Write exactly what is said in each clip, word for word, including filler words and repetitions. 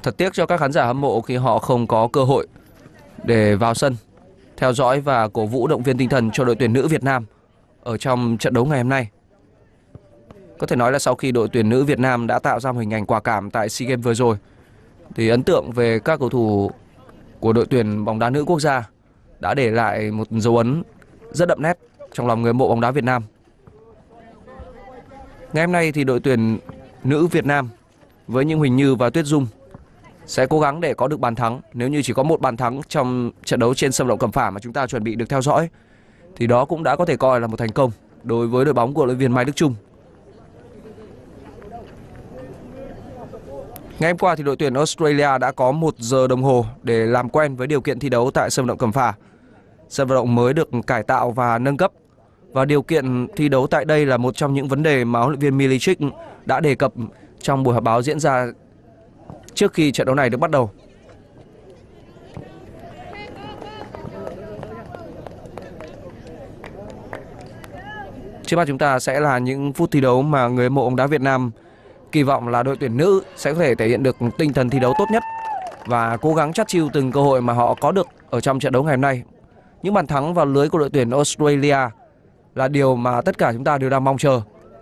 Thật tiếc cho các khán giả hâm mộ khi họ không có cơ hội để vào sân theo dõi và cổ vũ động viên tinh thần cho đội tuyển nữ Việt Nam ở trong trận đấu ngày hôm nay. Có thể nói là sau khi đội tuyển nữ Việt Nam đã tạo ra một hình ảnh quả cảm tại SEA Games vừa rồi, thì ấn tượng về các cầu thủ của đội tuyển bóng đá nữ quốc gia đã để lại một dấu ấn rất đậm nét trong lòng người hâm mộ bóng đá Việt Nam. Ngày hôm nay thì đội tuyển nữ Việt Nam với những Huỳnh Như và Tuyết Dung sẽ cố gắng để có được bàn thắng. Nếu như chỉ có một bàn thắng trong trận đấu trên sân vận động Cẩm Phả mà chúng ta chuẩn bị được theo dõi, thì đó cũng đã có thể coi là một thành công đối với đội bóng của huấn luyện viên Mai Đức Chung. Ngày hôm qua thì đội tuyển Australia đã có một giờ đồng hồ để làm quen với điều kiện thi đấu tại sân vận động Cẩm Phả. Sân vận động mới được cải tạo và nâng cấp, và điều kiện thi đấu tại đây là một trong những vấn đề mà huấn luyện viên Milicic đã đề cập trong buổi họp báo diễn ra trước khi trận đấu này được bắt đầu. Trước mắt chúng ta sẽ là những phút thi đấu mà người hâm mộ bóng đá Việt Nam kỳ vọng là đội tuyển nữ sẽ có thể thể hiện được tinh thần thi đấu tốt nhất và cố gắng chắt chiu từng cơ hội mà họ có được ở trong trận đấu ngày hôm nay. Những bàn thắng vào lưới của đội tuyển Australia là điều mà tất cả chúng ta đều đang mong chờ.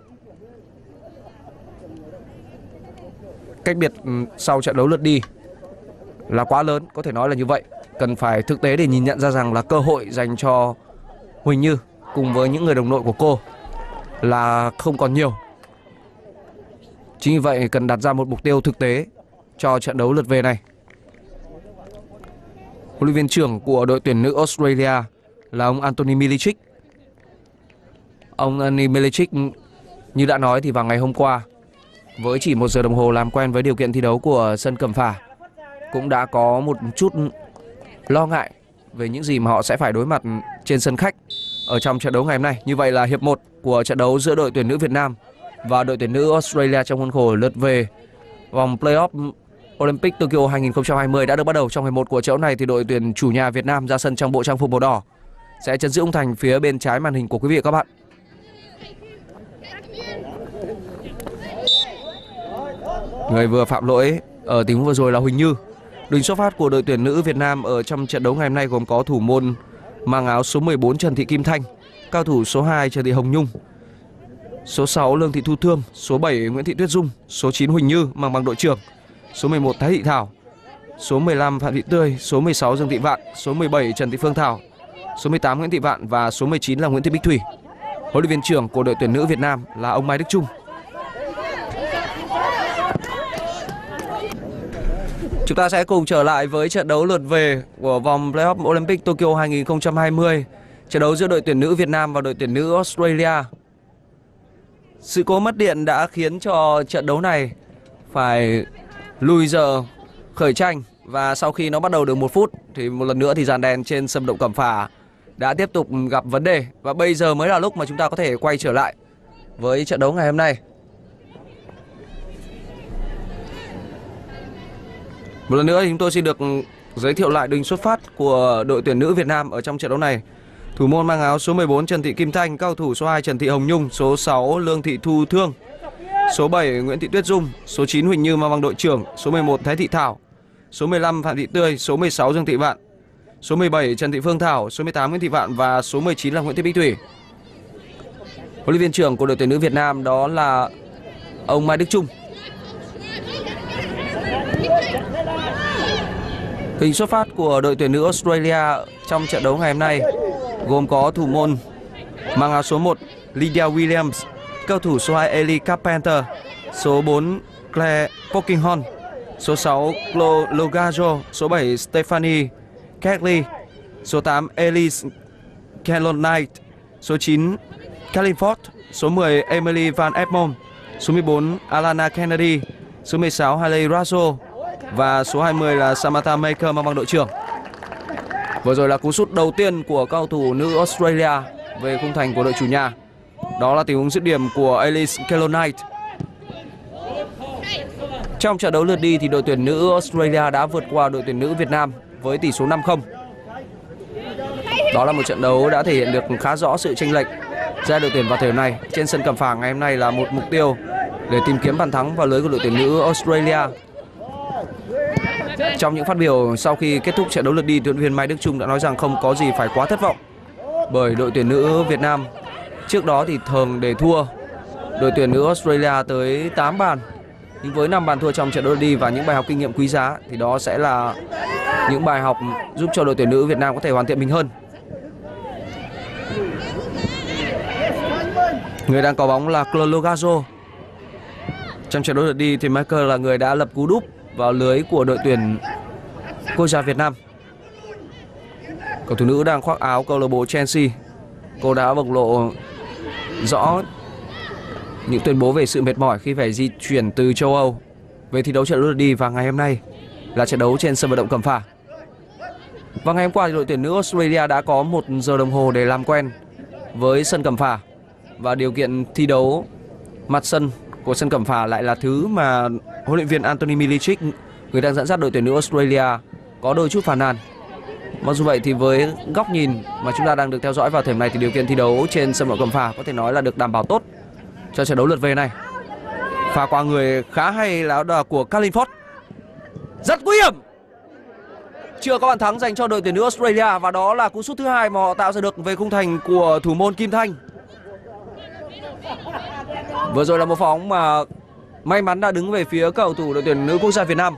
Cách biệt sau trận đấu lượt đi là quá lớn, có thể nói là như vậy. Cần phải thực tế để nhìn nhận ra rằng là cơ hội dành cho Huỳnh Như cùng với những người đồng đội của cô là không còn nhiều. Chính vì vậy cần đặt ra một mục tiêu thực tế cho trận đấu lượt về này. Huấn luyện viên trưởng của đội tuyển nữ Australia là ông Anthony Milicic. Ông Anthony Milicic như đã nói thì vào ngày hôm qua, với chỉ một giờ đồng hồ làm quen với điều kiện thi đấu của sân Cẩm Phả, cũng đã có một chút lo ngại về những gì mà họ sẽ phải đối mặt trên sân khách ở trong trận đấu ngày hôm nay. Như vậy là hiệp một của trận đấu giữa đội tuyển nữ Việt Nam và đội tuyển nữ Australia trong khuôn khổ lượt về vòng playoff Olympic Tokyo hai không hai không đã được bắt đầu. Trong hiệp một của trận đấu này thì đội tuyển chủ nhà Việt Nam ra sân trong bộ trang phục màu đỏ, sẽ chấn giữ khung thành phía bên trái màn hình của quý vị và các bạn. Người vừa phạm lỗi ở tình huống vừa rồi là Huỳnh Như. Đường xuất phát của đội tuyển nữ Việt Nam ở trong trận đấu ngày hôm nay gồm có thủ môn mang áo số mười bốn Trần Thị Kim Thanh, cao thủ số hai Trần Thị Hồng Nhung, số sáu Lương Thị Thu Thương, số bảy Nguyễn Thị Tuyết Dung, số chín Huỳnh Như mang bằng đội trưởng, số mười một Thái Thị Thảo, số mười lăm Phạm Thị Tươi, số mười sáu Dương Thị Vạn, số mười bảy Trần Thị Phương Thảo, số mười tám Nguyễn Thị Vạn và số mười chín là Nguyễn Thị Bích Thủy. Huấn luyện viên trưởng của đội tuyển nữ Việt Nam là ông Mai Đức Chung. Chúng ta sẽ cùng trở lại với trận đấu lượt về của vòng playoff Olympic Tokyo hai không hai không, trận đấu giữa đội tuyển nữ Việt Nam và đội tuyển nữ Australia. Sự cố mất điện đã khiến cho trận đấu này phải lùi giờ khởi tranh, và sau khi nó bắt đầu được một phút thì một lần nữa thì dàn đèn trên sân vận động Cẩm Phả đã tiếp tục gặp vấn đề, và bây giờ mới là lúc mà chúng ta có thể quay trở lại với trận đấu ngày hôm nay. Một lần nữa thì chúng tôi xin được giới thiệu lại đường xuất phát của đội tuyển nữ Việt Nam ở trong trận đấu này. Thủ môn mang áo số mười bốn Trần Thị Kim Thanh, cao thủ số hai Trần Thị Hồng Nhung, số sáu Lương Thị Thu Thương, số bảy Nguyễn Thị Tuyết Dung, số chín Huỳnh Như mang bằng đội trưởng, số mười một Thái Thị Thảo, số mười lăm Phạm Thị Tươi, số mười sáu Dương Thị Vạn, số mười bảy Trần Thị Phương Thảo, số mười tám Nguyễn Thị Vạn và số mười chín là Nguyễn Thị Bích Thủy. Huấn luyện viên trưởng của đội tuyển nữ Việt Nam đó là ông Mai Đức Chung. Hình xuất phát của đội tuyển nữ Australia trong trận đấu ngày hôm nay gồm có thủ môn mang áo số một Lydia Williams, cao thủ số hai Ellie Carpenter, số bốn Claire Pockinghorn, số sáu Chloe Logajo, số bảy Stephanie Kelly, số tám Elise Kellon Knight, số chín Kathleen Ford, số mười Emily Van Egmond, số mười bốn Alana Kennedy, số mười sáu Hailey Raso và số hai mươi là Samantha Maker mang bằng đội trưởng. Vừa rồi là cú sút đầu tiên của cao thủ nữ Australia về khung thành của đội chủ nhà. Đó là tình huống dứt điểm của Elise Kellon Knight. Trong trận đấu lượt đi thì đội tuyển nữ Australia đã vượt qua đội tuyển nữ Việt Nam với tỷ số năm không. Đó là một trận đấu đã thể hiện được khá rõ sự chênh lệch giữa đội tuyển vào thời điểm này. Trên sân Cẩm Phả ngày hôm nay là một mục tiêu để tìm kiếm bàn thắng vào lưới của đội tuyển nữ Australia. Trong những phát biểu sau khi kết thúc trận đấu lượt đi, huấn luyện viên Mai Đức Chung đã nói rằng không có gì phải quá thất vọng, bởi đội tuyển nữ Việt Nam trước đó thì thường để thua đội tuyển nữ Australia tới tám bàn, nhưng với năm bàn thua trong trận đấu lượt đi và những bài học kinh nghiệm quý giá thì đó sẽ là những bài học giúp cho đội tuyển nữ Việt Nam có thể hoàn thiện mình hơn. Người đang có bóng là Claude Logazo. Trong trận đấu lượt đi thì Michael là người đã lập cú đúp vào lưới của đội tuyển quốc gia Việt Nam. Cầu thủ nữ đang khoác áo câu lạc bộ Chelsea. Cô đã bộc lộ rõ những tuyên bố về sự mệt mỏi khi phải di chuyển từ châu Âu về thi đấu trận đấu lượt đi, và ngày hôm nay là trận đấu trên sân vận động Cẩm Phả. Và ngày hôm qua thì đội tuyển nữ Australia đã có một giờ đồng hồ để làm quen với sân Cẩm Phả, và điều kiện thi đấu mặt sân của sân Cẩm Phả lại là thứ mà huấn luyện viên Anthony Milicic, người đang dẫn dắt đội tuyển nữ Australia, có đôi chút phàn nàn. Mặc dù vậy thì với góc nhìn mà chúng ta đang được theo dõi vào thời điểm này thì điều kiện thi đấu trên sân vận động Cẩm Phả có thể nói là được đảm bảo tốt cho trận đấu lượt về này. Pha qua người khá hay là của Carlin Ford, rất nguy hiểm. Chưa có bàn thắng dành cho đội tuyển nữ Australia, và đó là cú sút thứ hai mà họ tạo ra được về khung thành của thủ môn Kim Thanh. Vừa rồi là một pha bóng mà may mắn đã đứng về phía cầu thủ đội tuyển nữ quốc gia Việt Nam.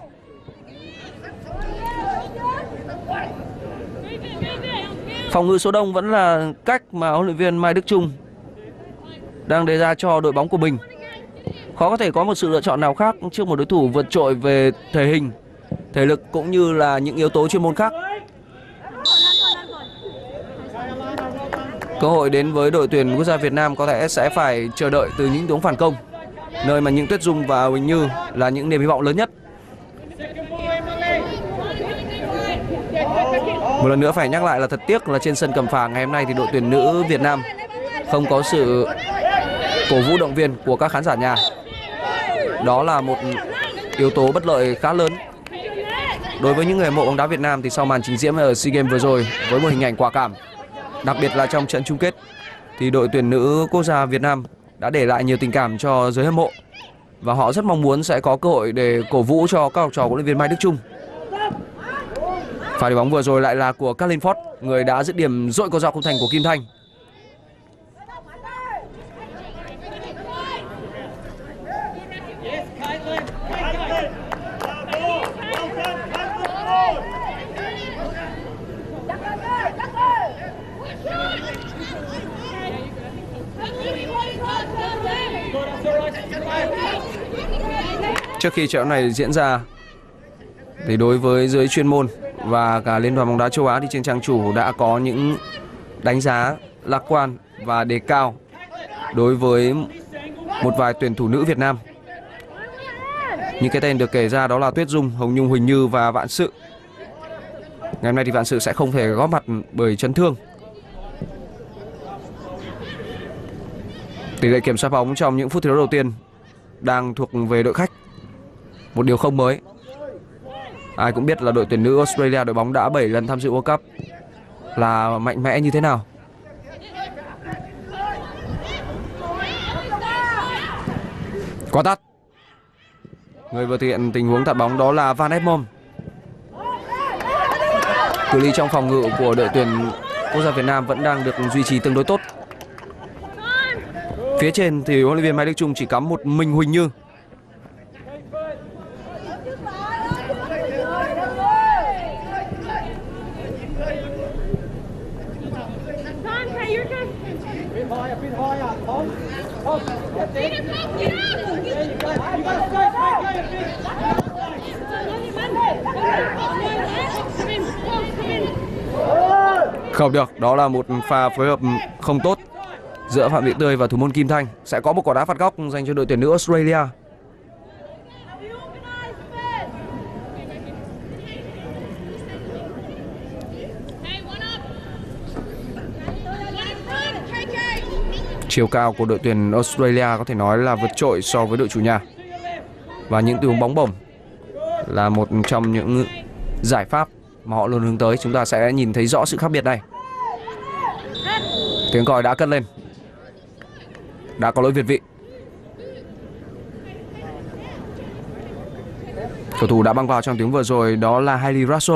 Phòng ngự số đông vẫn là cách mà huấn luyện viên Mai Đức Chung đang đề ra cho đội bóng của mình. Khó có thể có một sự lựa chọn nào khác trước một đối thủ vượt trội về thể hình, thể lực cũng như là những yếu tố chuyên môn khác. Cơ hội đến với đội tuyển quốc gia Việt Nam có thể sẽ phải chờ đợi từ những tình huống phản công, nơi mà những Tuyết Dung và Huỳnh Như là những niềm hy vọng lớn nhất. Một lần nữa phải nhắc lại là thật tiếc là trên sân Cẩm Phả ngày hôm nay thì đội tuyển nữ Việt Nam không có sự cổ vũ động viên của các khán giả nhà. Đó là một yếu tố bất lợi khá lớn đối với những người hâm mộ bóng đá Việt Nam. Thì sau màn trình diễn ở SEA Games vừa rồi với một hình ảnh quả cảm, đặc biệt là trong trận chung kết, thì đội tuyển nữ quốc gia Việt Nam đã để lại nhiều tình cảm cho giới hâm mộ, và họ rất mong muốn sẽ có cơ hội để cổ vũ cho các học trò của huấn luyện viên Mai Đức Chung. Pha đi bóng vừa rồi lại là của Carlin Ford, người đã dứt điểm dội cầu dọc khung thành của Kim Thanh. Trước khi trận này diễn ra thì đối với giới chuyên môn và cả Liên đoàn bóng đá châu Á thì trên trang chủ đã có những đánh giá lạc quan và đề cao đối với một vài tuyển thủ nữ Việt Nam. Những cái tên được kể ra đó là Tuyết Dung, Hồng Nhung, Huỳnh Như và Vạn Sự. Ngày hôm nay thì Vạn Sự sẽ không thể góp mặt bởi chấn thương. Tỷ lệ kiểm soát bóng trong những phút thi đấu đầu tiên đang thuộc về đội khách, một điều không mới. Ai cũng biết là đội tuyển nữ Australia, đội bóng đã bảy lần tham dự World Cup, là mạnh mẽ như thế nào. Quả tát. Người vừa thực hiện tình huống tạt bóng đó là Van Edmond. Cự ly trong phòng ngự của đội tuyển quốc gia Việt Nam vẫn đang được duy trì tương đối tốt. Phía trên thì huấn luyện viên Mai Đức Chung chỉ cắm một mình Huỳnh Như. Không được, đó là một pha phối hợp không tốt giữa Phạm Thị Tươi và thủ môn Kim Thanh. Sẽ có một quả đá phạt góc dành cho đội tuyển nữ Australia. Chiều cao của đội tuyển Australia có thể nói là vượt trội so với đội chủ nhà, và những tình huống bóng bổng là một trong những giải pháp mà họ luôn hướng tới. Chúng ta sẽ nhìn thấy rõ sự khác biệt này. Tiếng còi đã cất lên, đã có lỗi việt vị. Cầu thủ đã băng vào trong tiếng vừa rồi đó là Hailey Russell.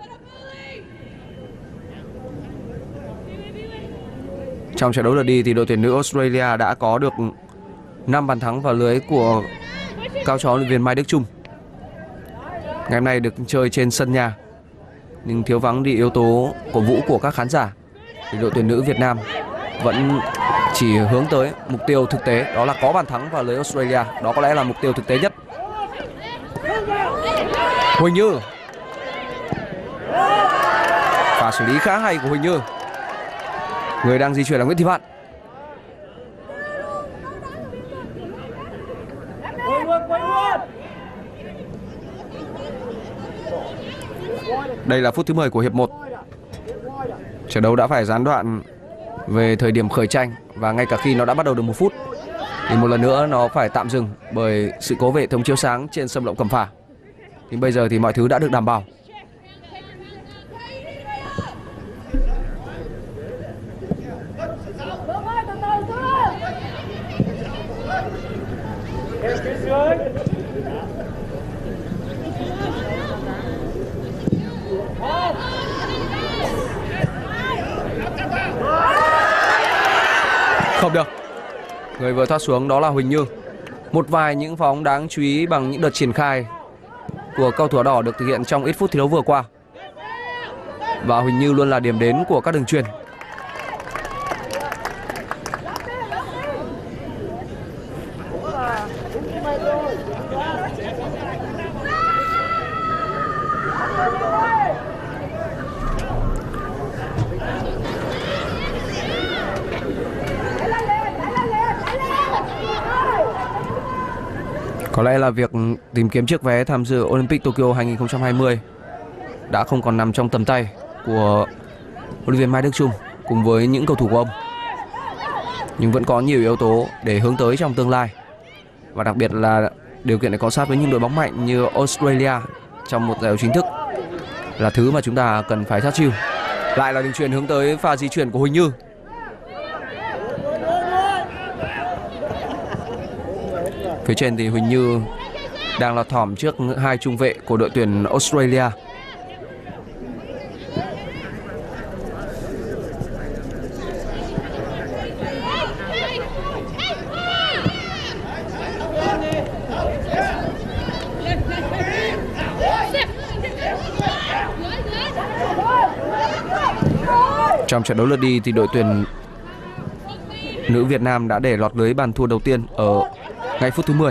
Trong trận đấu lượt đi thì đội tuyển nữ Australia đã có được năm bàn thắng vào lưới của cao chó huấn luyện viên Mai Đức Chung. Ngày hôm nay được chơi trên sân nhà nhưng thiếu vắng đi yếu tố cổ vũ của các khán giả, thì đội tuyển nữ Việt Nam vẫn chỉ hướng tới mục tiêu thực tế, đó là có bàn thắng vào lưới Australia. Đó có lẽ là mục tiêu thực tế nhất. Huỳnh Như, pha xử lý khá hay của Huỳnh Như. Người đang di chuyển là Nguyễn Thị Vạn. Đây là phút thứ mười của hiệp một. Trận đấu đã phải gián đoạn về thời điểm khởi tranh, và ngay cả khi nó đã bắt đầu được một phút thì một lần nữa nó phải tạm dừng bởi sự cố về hệ thống chiếu sáng trên sân vận động Cẩm Phả. Nhưng bây giờ thì mọi thứ đã được đảm bảo. Không được. Người vừa thoát xuống đó là Huỳnh Như. Một vài những pha bóng đáng chú ý bằng những đợt triển khai của cầu thủ áo đỏ được thực hiện trong ít phút thi đấu vừa qua. Và Huỳnh Như luôn là điểm đến của các đường chuyền. Có lẽ là việc tìm kiếm chiếc vé tham dự Olympic Tokyo hai không hai không đã không còn nằm trong tầm tay của huấn luyện viên Mai Đức Chung cùng với những cầu thủ của ông. Nhưng vẫn có nhiều yếu tố để hướng tới trong tương lai. Và đặc biệt là điều kiện để có sát với những đội bóng mạnh như Australia trong một giải đấu chính thức là thứ mà chúng ta cần phải sát chiêu. Lại là đường chuyền hướng tới pha di chuyển của Huỳnh Như. Phía trên thì Huỳnh Như đang lọt thỏm trước hai trung vệ của đội tuyển Australia. Trong trận đấu lượt đi thì đội tuyển nữ Việt Nam đã để lọt lưới bàn thua đầu tiên ở ngay phút thứ mười.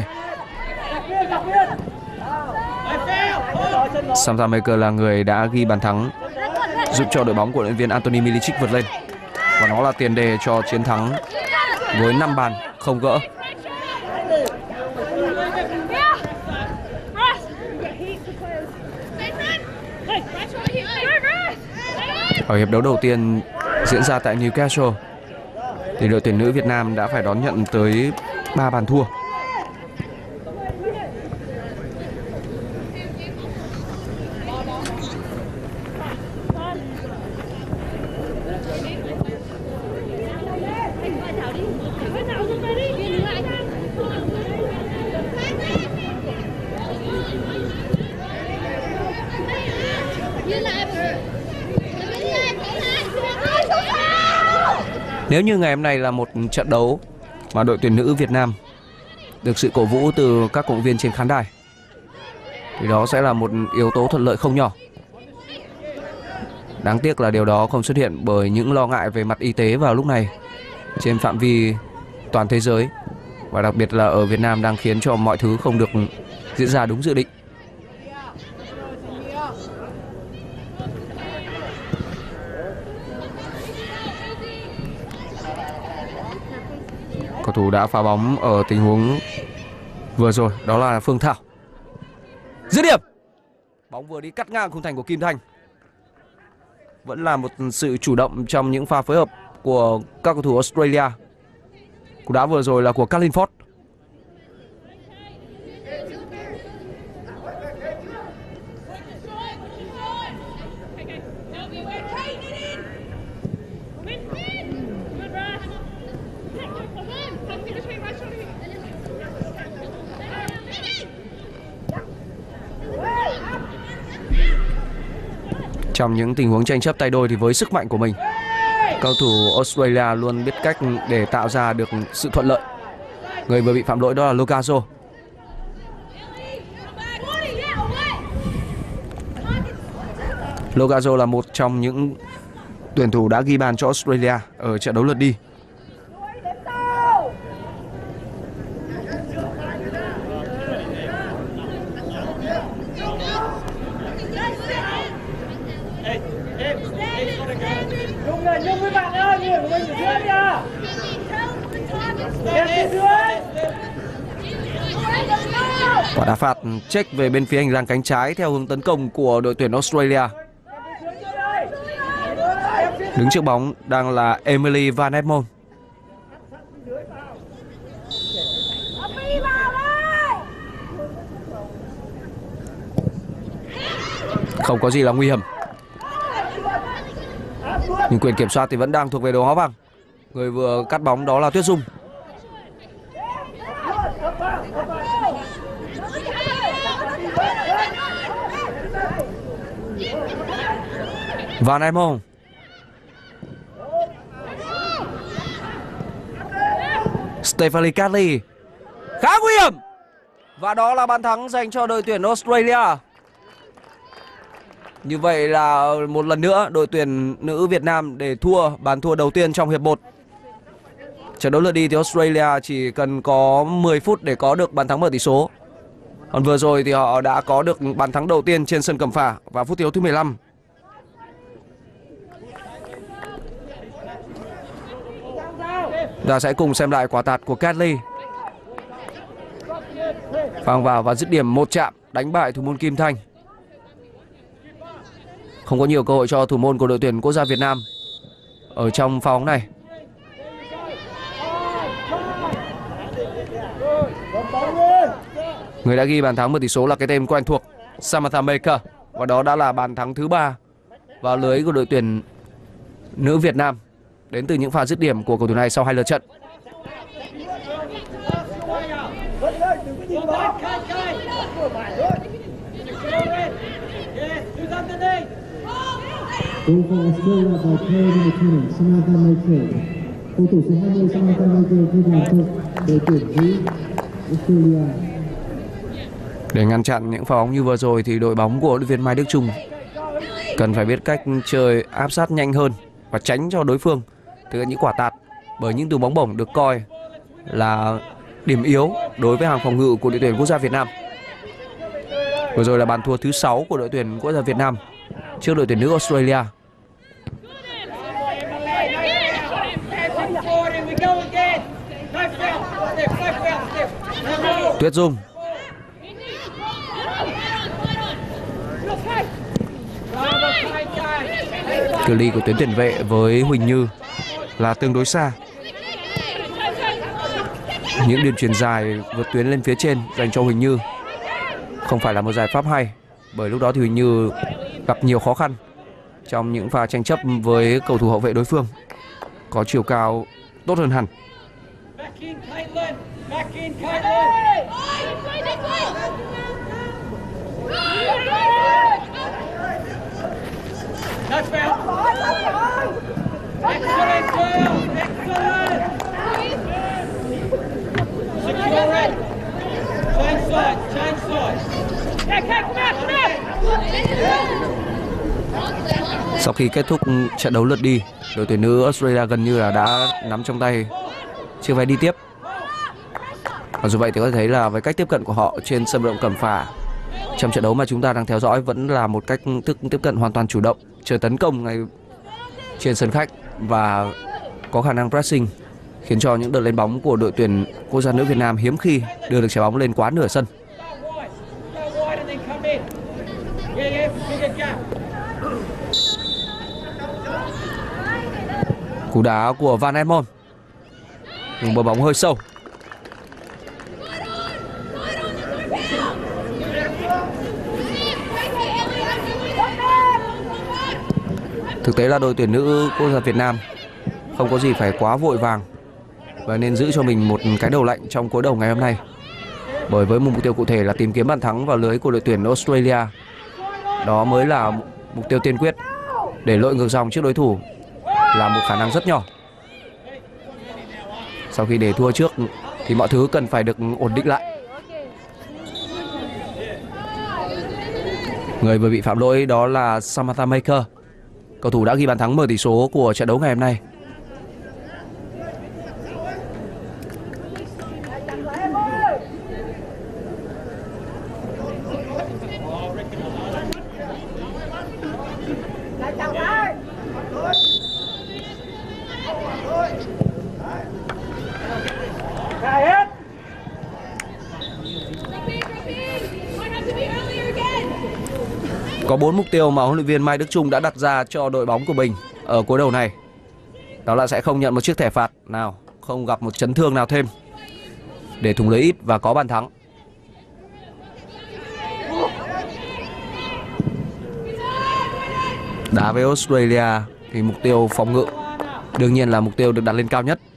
Sam Maker là người đã ghi bàn thắng giúp cho đội bóng của huấn luyện viên Anthony Miličić vượt lên, và nó là tiền đề cho chiến thắng với năm bàn không gỡ. Ở hiệp đấu đầu tiên diễn ra tại Newcastle thì đội tuyển nữ Việt Nam đã phải đón nhận tới ba bàn thua. Nếu như ngày hôm nay là một trận đấu mà đội tuyển nữ Việt Nam được sự cổ vũ từ các cổ động viên trên khán đài thì đó sẽ là một yếu tố thuận lợi không nhỏ. Đáng tiếc là điều đó không xuất hiện bởi những lo ngại về mặt y tế vào lúc này trên phạm vi toàn thế giới, và đặc biệt là ở Việt Nam đang khiến cho mọi thứ không được diễn ra đúng dự định. Cầu thủ đã phá bóng ở tình huống vừa rồi đó là Phương Thảo. Dứt điểm. Bóng vừa đi cắt ngang khung thành của Kim Thanh. Vẫn là một sự chủ động trong những pha phối hợp của các cầu thủ Australia. Cú đá vừa rồi là của Carlin Ford. Trong những tình huống tranh chấp tay đôi thì với sức mạnh của mình, cầu thủ Australia luôn biết cách để tạo ra được sự thuận lợi. Người vừa bị phạm lỗi đó là Logazo. Logazo là một trong những tuyển thủ đã ghi bàn cho Australia ở trận đấu lượt đi. Quả đá phạt check về bên phía hành lang cánh trái theo hướng tấn công của đội tuyển Australia. Đứng trước bóng đang là Emily Van Egmond. Không có gì là nguy hiểm, nhưng quyền kiểm soát thì vẫn đang thuộc về đội áo vàng. Người vừa cắt bóng đó là Tuyết Dung. Van Egmond. Stephanie Catley. Khá nguy hiểm. Và đó là bàn thắng dành cho đội tuyển Australia. Như vậy là một lần nữa đội tuyển nữ Việt Nam để thua bàn thua đầu tiên trong hiệp một. Trận đấu lượt đi thì Australia chỉ cần có mười phút để có được bàn thắng mở tỷ số. Còn vừa rồi thì họ đã có được bàn thắng đầu tiên trên sân Cẩm Phả vào phút thi đấu thứ mười lăm. Ta sẽ cùng xem lại quả tạt của Catley. Phang vào và dứt điểm một chạm đánh bại thủ môn Kim Thanh. Không có nhiều cơ hội cho thủ môn của đội tuyển quốc gia Việt Nam ở trong pha bóng này. Người đã ghi bàn thắng mở tỷ số là cái tên quen thuộc, Samantha Maker. Và đó đã là bàn thắng thứ ba vào lưới của đội tuyển nữ Việt Nam, đến từ những pha dứt điểm của cầu thủ này sau hai lượt trận. Cầu thủ số hai mươi Samantha Maker ghi bàn cho đội tuyển nữ Australia. Để ngăn chặn những pha bóng như vừa rồi thì đội bóng của huấn luyện viên Mai Đức Chung cần phải biết cách chơi áp sát nhanh hơn và tránh cho đối phương thực hiện những quả tạt, bởi những đường bóng bổng được coi là điểm yếu đối với hàng phòng ngự của đội tuyển quốc gia Việt Nam. Vừa rồi là bàn thua thứ sáu của đội tuyển quốc gia Việt Nam trước đội tuyển nữ Australia. Tuyết Dung. Cự ly của tuyến tiền vệ với Huỳnh Như là tương đối xa. Những đường chuyền dài vượt tuyến lên phía trên dành cho Huỳnh Như không phải là một giải pháp hay, bởi lúc đó thì Huỳnh Như gặp nhiều khó khăn trong những pha tranh chấp với cầu thủ hậu vệ đối phương có chiều cao tốt hơn hẳn. Sau khi kết thúc trận đấu lượt đi, đội tuyển nữ Australia gần như là đã nắm trong tay chiếc vé đi tiếp. Và dù vậy thì có thể thấy là với cách tiếp cận của họ trên sân vận động Cẩm Phả trong trận đấu mà chúng ta đang theo dõi vẫn là một cách thức tiếp cận hoàn toàn chủ động, chờ tấn công ngay trên sân khách và có khả năng pressing, khiến cho những đợt lên bóng của đội tuyển quốc gia nữ Việt Nam hiếm khi đưa được trái bóng lên quá nửa sân. Cú đá của Van Egmond, nhưng bờ bóng hơi sâu. Thực tế là đội tuyển nữ quốc gia Việt Nam không có gì phải quá vội vàng và nên giữ cho mình một cái đầu lạnh trong cuối đầu ngày hôm nay, bởi với một mục tiêu cụ thể là tìm kiếm bàn thắng vào lưới của đội tuyển Australia. Đó mới là Mục tiêu tiên quyết để lội ngược dòng trước đối thủ là một khả năng rất nhỏ. Sau khi để thua trước thì mọi thứ cần phải được ổn định lại. Người vừa bị phạm lỗi đó là Samantha Maker, cầu thủ đã ghi bàn thắng mở tỷ số của trận đấu ngày hôm nay. Có bốn mục tiêu mà huấn luyện viên Mai Đức Chung đã đặt ra cho đội bóng của mình ở cuối đầu này. Đó là sẽ không nhận một chiếc thẻ phạt nào, không gặp một chấn thương nào thêm, để thủng lưới ít và có bàn thắng. Đá với Australia thì mục tiêu phòng ngự đương nhiên là mục tiêu được đặt lên cao nhất.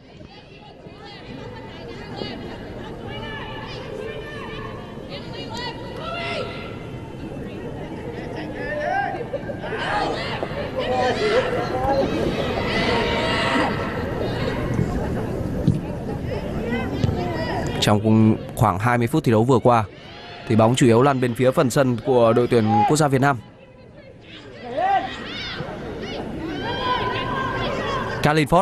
Trong khoảng hai mươi phút thi đấu vừa qua thì bóng chủ yếu lăn bên phía phần sân của đội tuyển quốc gia Việt Nam. Kalin Ford.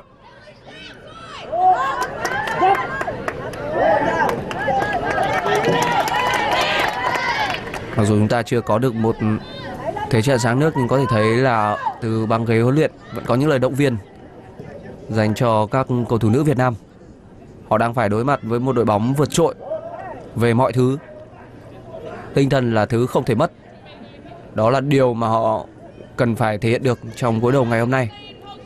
Mặc dù chúng ta chưa có được một thế trận sáng nước, nhưng có thể thấy là từ băng ghế huấn luyện vẫn có những lời động viên dành cho các cầu thủ nữ Việt Nam. Họ đang phải đối mặt với một đội bóng vượt trội về mọi thứ. Tinh thần là thứ không thể mất. Đó là điều mà họ cần phải thể hiện được trong cuối đầu ngày hôm nay.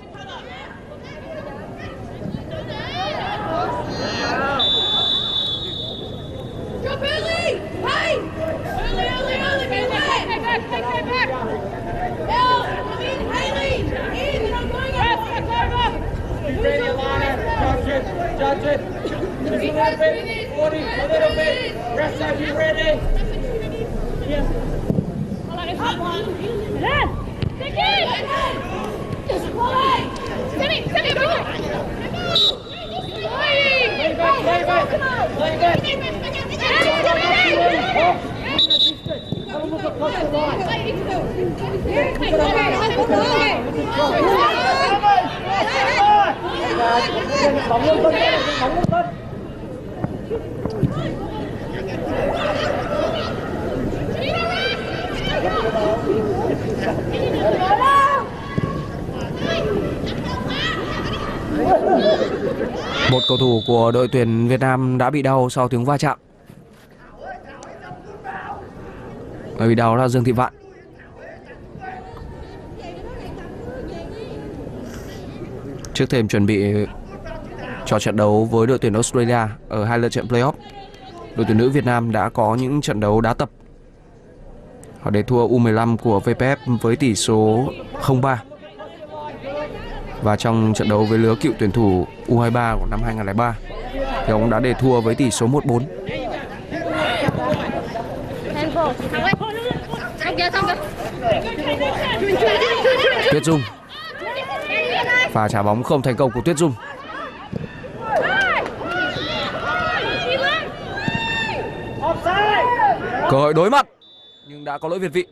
Một cầu thủ của đội tuyển Việt Nam đã bị đau sau tiếng va chạm. Người bị đau là Dương Thị Vạn. Trước thêm chuẩn bị cho trận đấu với đội tuyển Australia ở hai lượt trận playoff, đội tuyển nữ Việt Nam đã có những trận đấu đá tập. Họ để thua U mười lăm của vê pê ép với tỷ số không ba. Và trong trận đấu với lứa cựu tuyển thủ U hai mươi ba của năm hai không không ba thì ông đã để thua với tỷ số một bốn. Tuyết Dung. Pha trả bóng không thành công của Tuyết Dung. Cơ hội đối mặt nhưng đã có lỗi việt vị.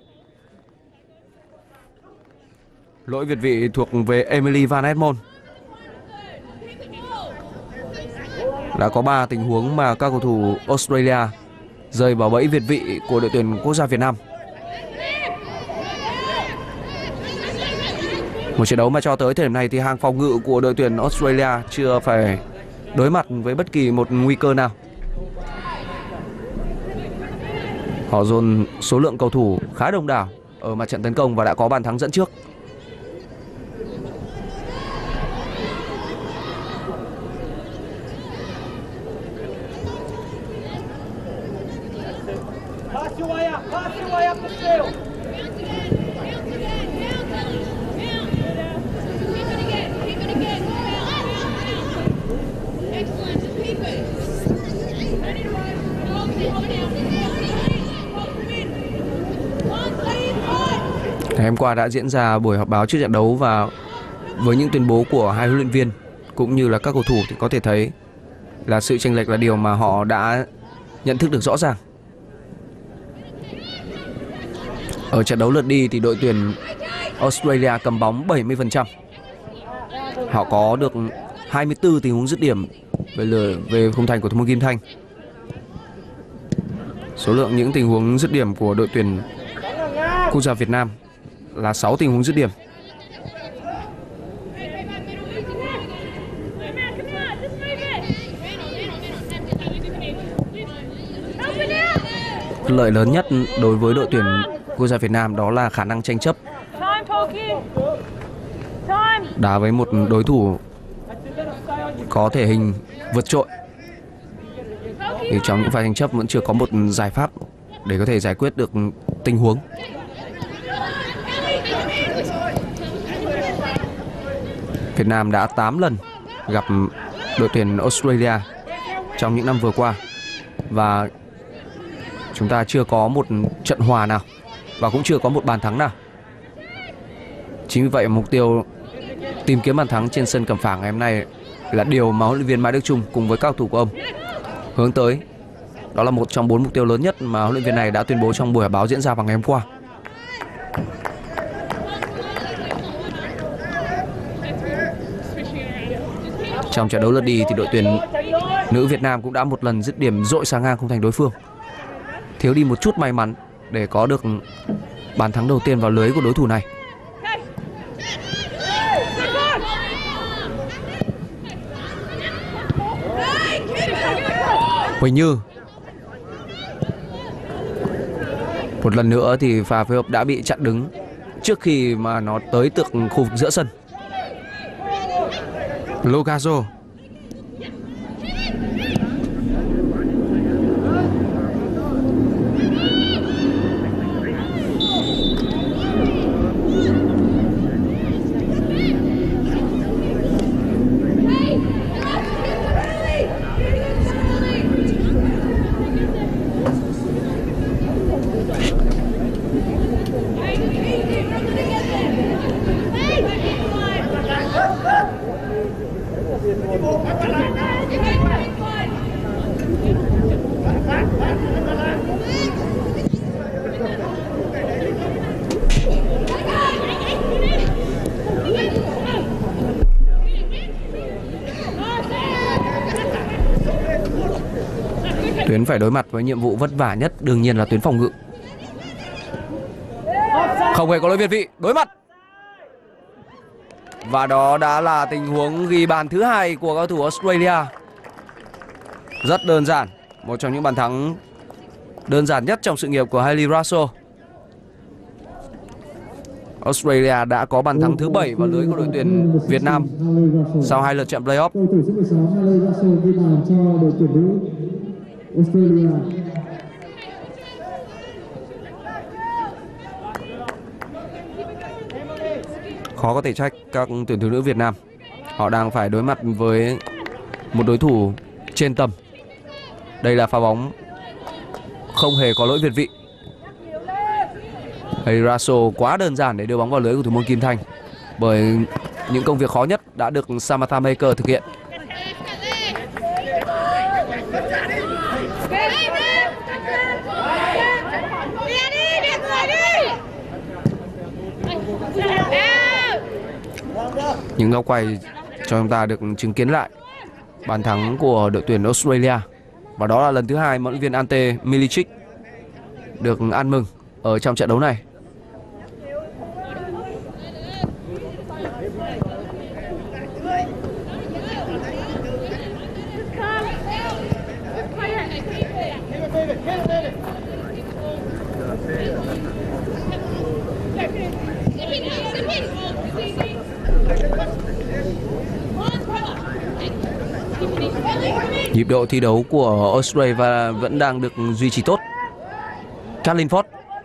Lỗi việt vị thuộc về Emily Van Edmond. Đã có ba tình huống mà các cầu thủ Australia rơi vào bẫy việt vị của đội tuyển quốc gia Việt Nam. Một trận đấu mà cho tới thời điểm này thì hàng phòng ngự của đội tuyển Australia chưa phải đối mặt với bất kỳ một nguy cơ nào. Họ dồn số lượng cầu thủ khá đông đảo ở mặt trận tấn công và đã có bàn thắng dẫn trước. Ngày hôm qua đã diễn ra buổi họp báo trước trận đấu và với những tuyên bố của hai huấn luyện viên cũng như là các cầu thủ thì có thể thấy là sự chênh lệch là điều mà họ đã nhận thức được rõ ràng. Ở trận đấu lượt đi thì đội tuyển Australia cầm bóng bảy mươi phần trăm. Họ có được hai mươi tư tình huống dứt điểm về lửa về khung thành của thủ môn Kim Thanh. Số lượng những tình huống dứt điểm của đội tuyển quốc gia Việt Nam là sáu tình huống dứt điểm. Lợi lớn nhất đối với đội tuyển quốc gia Việt Nam đó là khả năng tranh chấp. Đá với một đối thủ có thể hình vượt trội thì trong những pha tranh chấp vẫn chưa có một giải pháp để có thể giải quyết được tình huống. Việt Nam đã tám lần gặp đội tuyển Australia trong những năm vừa qua và chúng ta chưa có một trận hòa nào và cũng chưa có một bàn thắng nào. Chính vì vậy mục tiêu tìm kiếm bàn thắng trên sân Cẩm Phả ngày hôm nay là điều mà huấn luyện viên Mai Đức Chung cùng với các cầu thủ của ông hướng tới. Đó là một trong bốn mục tiêu lớn nhất mà huấn luyện viên này đã tuyên bố trong buổi họp báo diễn ra vào ngày hôm qua. Trong trận đấu lượt đi thì đội tuyển nữ Việt Nam cũng đã một lần dứt điểm dội sang ngang khung thành đối phương. Thiếu đi một chút may mắn để có được bàn thắng đầu tiên vào lưới của đối thủ này. Huỳnh Như. Một lần nữa thì pha phối hợp đã bị chặn đứng trước khi mà nó tới được khu vực giữa sân. Logazo. Tuyến phải đối mặt với nhiệm vụ vất vả nhất đương nhiên là tuyến phòng ngự. Không hề có lỗi việt vị, đối mặt. Và đó đã là tình huống ghi bàn thứ hai của cầu thủ Australia. Rất đơn giản, một trong những bàn thắng đơn giản nhất trong sự nghiệp của Hayley Raso. Australia đã có bàn thắng thứ bảy vào lưới của đội tuyển Việt Nam sau hai lượt trận play-off. Cầu thủ số mười sáu Hayley Raso ghi bàn cho đội tuyển nữ Australia. Khó có thể trách các tuyển thủ nữ Việt Nam. Họ đang phải đối mặt với một đối thủ trên tầm. Đây là pha bóng không hề có lỗi việt vị. Raso quá đơn giản để đưa bóng vào lưới của thủ môn Kim Thanh, bởi những công việc khó nhất đã được Samantha Maker thực hiện. Những góc quay cho chúng ta được chứng kiến lại bàn thắng của đội tuyển Australia. Và đó là lần thứ hai huấn luyện viên Ante Milicic được ăn mừng ở trong trận đấu này. Nhịp độ thi đấu của Australia vẫn đang được duy trì tốt. Katlyn Ford.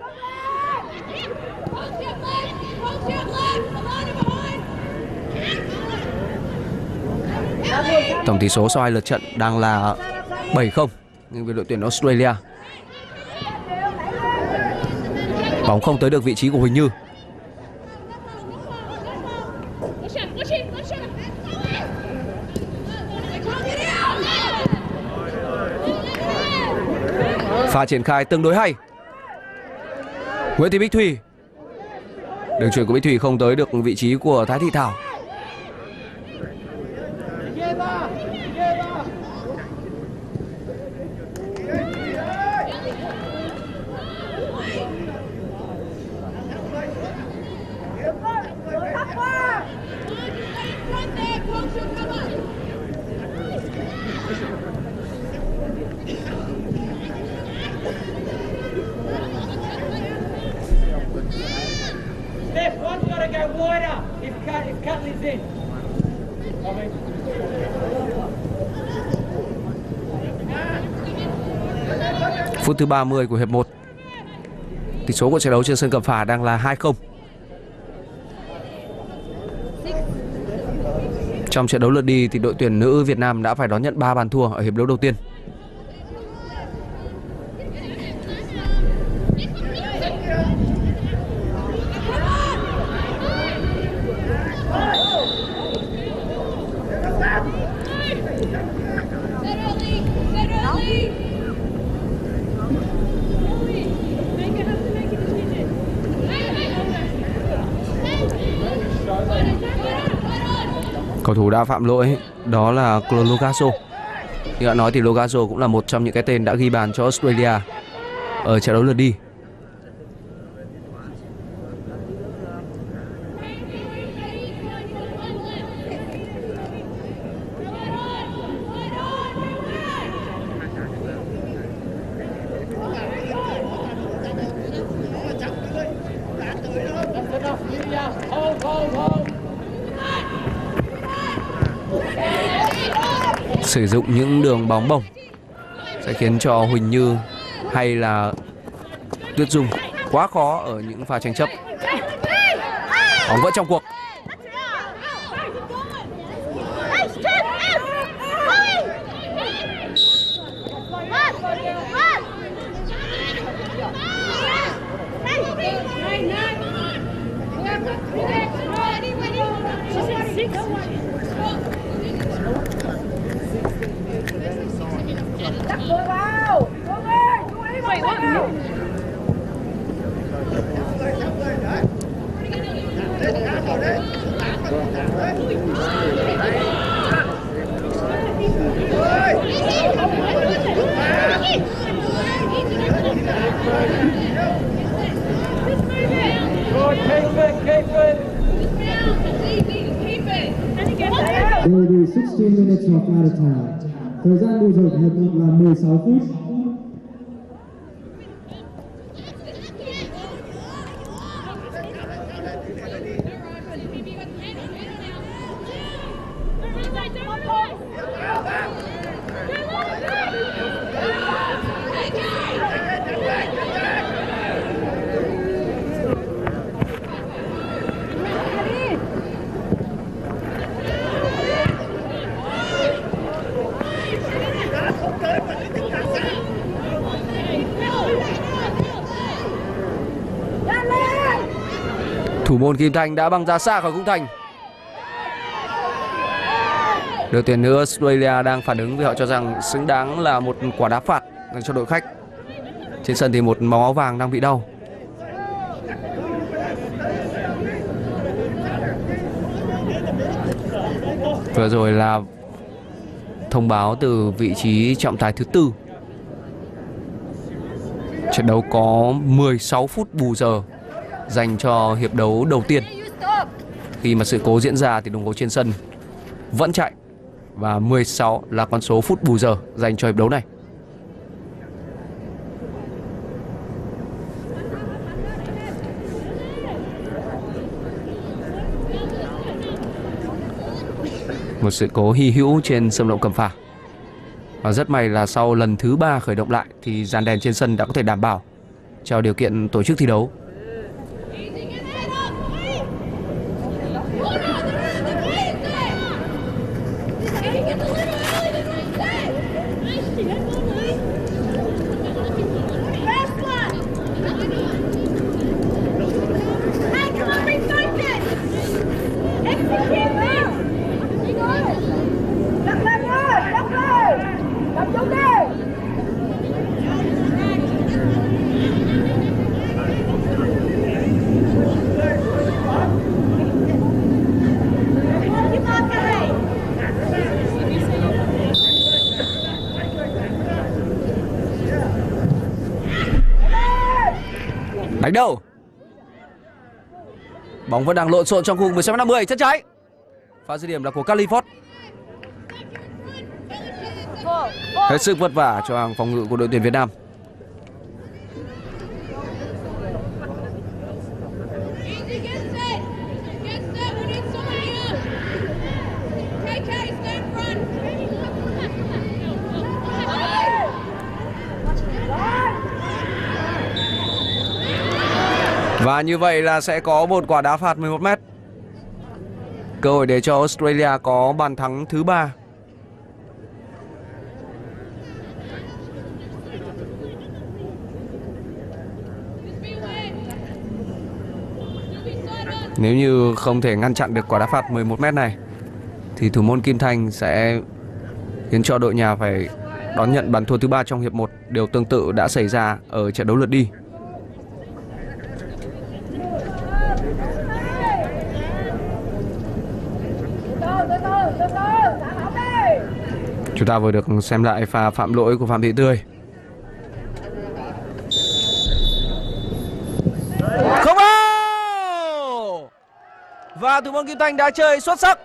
Tổng tỷ số sau hai lượt trận đang là bảy không nhưng với đội tuyển Australia. Bóng không tới được vị trí của Huỳnh Như. Pha triển khai tương đối hay. Nguyễn Thị Bích Thùy. Đường chuyền của Bích Thùy không tới được vị trí của Thái Thị Thảo. Phút thứ ba mươi của hiệp một. Tỷ số của trận đấu trên sân Cẩm Phả đang là hai không. Trong trận đấu lượt đi thì đội tuyển nữ Việt Nam đã phải đón nhận ba bàn thua ở hiệp đấu đầu tiên. Cầu thủ đã phạm lỗi đó là Logaso. Như đã nói thì Logaso cũng là một trong những cái tên đã ghi bàn cho Australia ở trận đấu lượt đi. Sử dụng những đường bóng bổng sẽ khiến cho Huỳnh Như hay là Tuyết Dung quá khó ở những pha tranh chấp. Bóng vẫn trong cuộc. There will be sixteen minutes of added time. Thời gian bù giờ hiệp một là mười sáu phút. Thủ môn Kim Thanh đã băng ra xa khỏi khung thành. Đội tuyển nữ Australia đang phản ứng vì họ cho rằng xứng đáng là một quả đá phạt dành cho đội khách. Trên sân thì một màu áo vàng đang bị đau. Vừa rồi là thông báo từ vị trí trọng tài thứ tư. Trận đấu có mười sáu phút bù giờ dành cho hiệp đấu đầu tiên. Khi mà sự cố diễn ra thì đồng hồ trên sân vẫn chạy. Và mười sáu là con số phút bù giờ dành cho hiệp đấu này. Một sự cố hy hữu trên sân vận động Cẩm Phả. Và rất may là sau lần thứ ba khởi động lại thì dàn đèn trên sân đã có thể đảm bảo cho điều kiện tổ chức thi đấu. Đánh đầu. Bóng vẫn đang lộn xộn trong khu mười sáu mét năm mươi, chân trái. Pha dứt điểm là của Clifford. Hết sức vất vả cho hàng phòng ngự của đội tuyển Việt Nam. Và như vậy là sẽ có một quả đá phạt mười một mét. Cơ hội để cho Australia có bàn thắng thứ ba. Nếu như không thể ngăn chặn được quả đá phạt mười một mét này thì thủ môn Kim Thanh sẽ khiến cho đội nhà phải đón nhận bàn thua thứ ba trong hiệp một. Điều tương tự đã xảy ra ở trận đấu lượt đi. Chúng ta vừa được xem lại pha phạm lỗi của Phạm Thị Tươi. Không vào! Và thủ môn Kim Thanh đã chơi xuất sắc.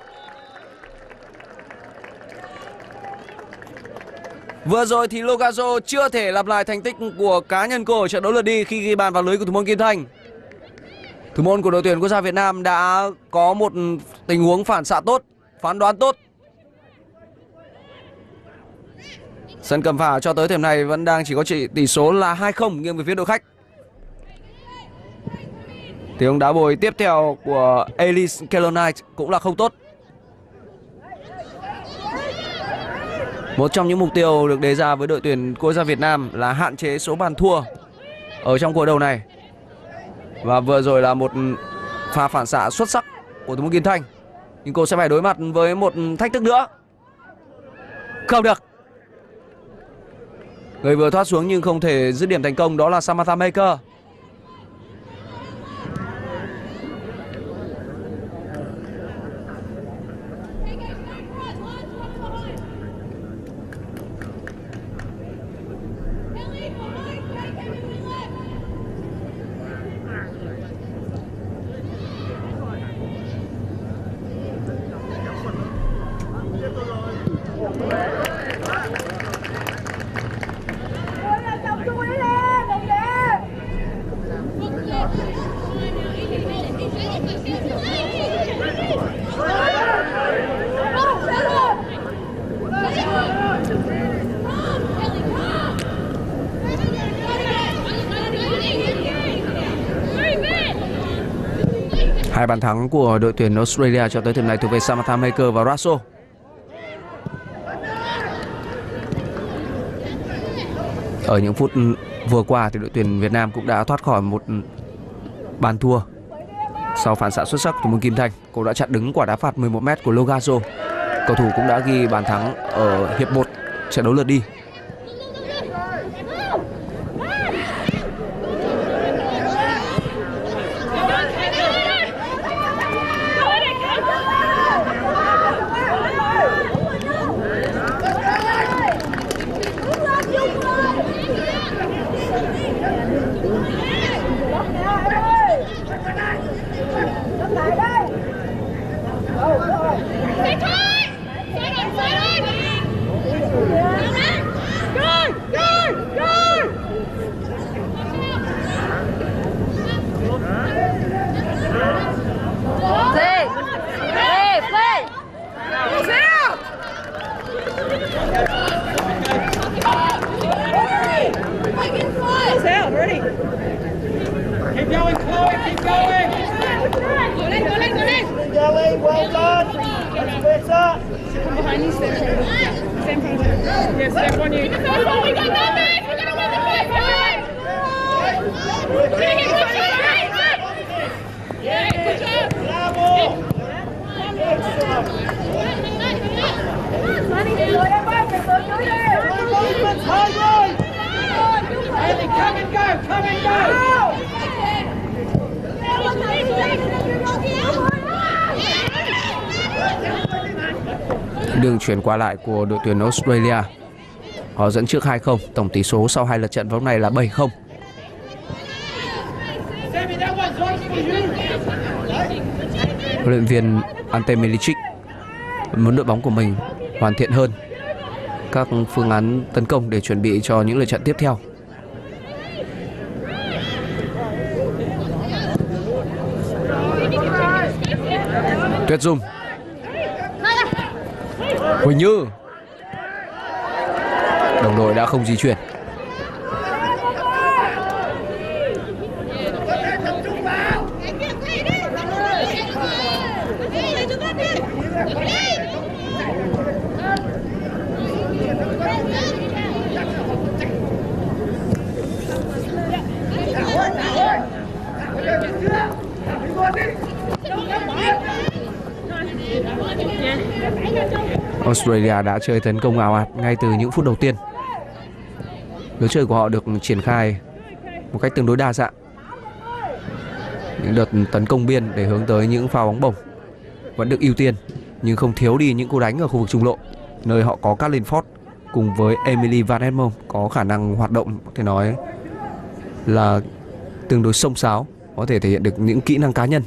Vừa rồi thì Logazo chưa thể lặp lại thành tích của cá nhân cô ở trận đấu lượt đi khi ghi bàn vào lưới của thủ môn Kim Thanh. Thủ môn của đội tuyển quốc gia Việt Nam đã có một tình huống phản xạ tốt, phán đoán tốt. Sân Cẩm Phả cho tới thời điểm này vẫn đang chỉ có chỉ tỷ số là hai không nghiêng về phía đội khách. Tiếng đá bồi tiếp theo của Elise Kellonite cũng là không tốt. Một trong những mục tiêu được đề ra với đội tuyển quốc gia Việt Nam là hạn chế số bàn thua ở trong cuộc đấu này. Và vừa rồi là một pha phản xạ xuất sắc của thủ môn Kim Thanh. Nhưng cô sẽ phải đối mặt với một thách thức nữa. Không được. Người vừa thoát xuống nhưng không thể dứt điểm thành công đó là Samantha Maker. Hai bàn thắng của đội tuyển Australia cho tới thời điểm này thuộc về Samantha Maker và Raso. Ở những phút vừa qua thì đội tuyển Việt Nam cũng đã thoát khỏi một bàn thua sau phản xạ xuất sắc của môn Kim Thanh. Cô đã chặn đứng quả đá phạt mười một mét của Logazo. Cầu thủ cũng đã ghi bàn thắng ở hiệp một trận đấu lượt đi. Đường chuyển qua lại của đội tuyển Australia. Họ dẫn trước hai không. Tổng tỷ số sau hai lượt trận vòng này là bảy không. Huấn luyện viên Ante Milicic muốn đội bóng của mình hoàn thiện hơn các phương án tấn công để chuẩn bị cho những lượt trận tiếp theo. Tuyết Dung, Huỳnh Như, đồng đội đã không di chuyển. Australia đã chơi tấn công ào ạt ngay từ những phút đầu tiên. Lối chơi của họ được triển khai một cách tương đối đa dạng. Những đợt tấn công biên để hướng tới những pha bóng bổng vẫn được ưu tiên, nhưng không thiếu đi những cú đánh ở khu vực trung lộ, nơi họ có Katlyn Ford cùng với Emily Van Egmond có khả năng hoạt động có thể nói là tương đối xông xáo, có thể thể hiện được những kỹ năng cá nhân.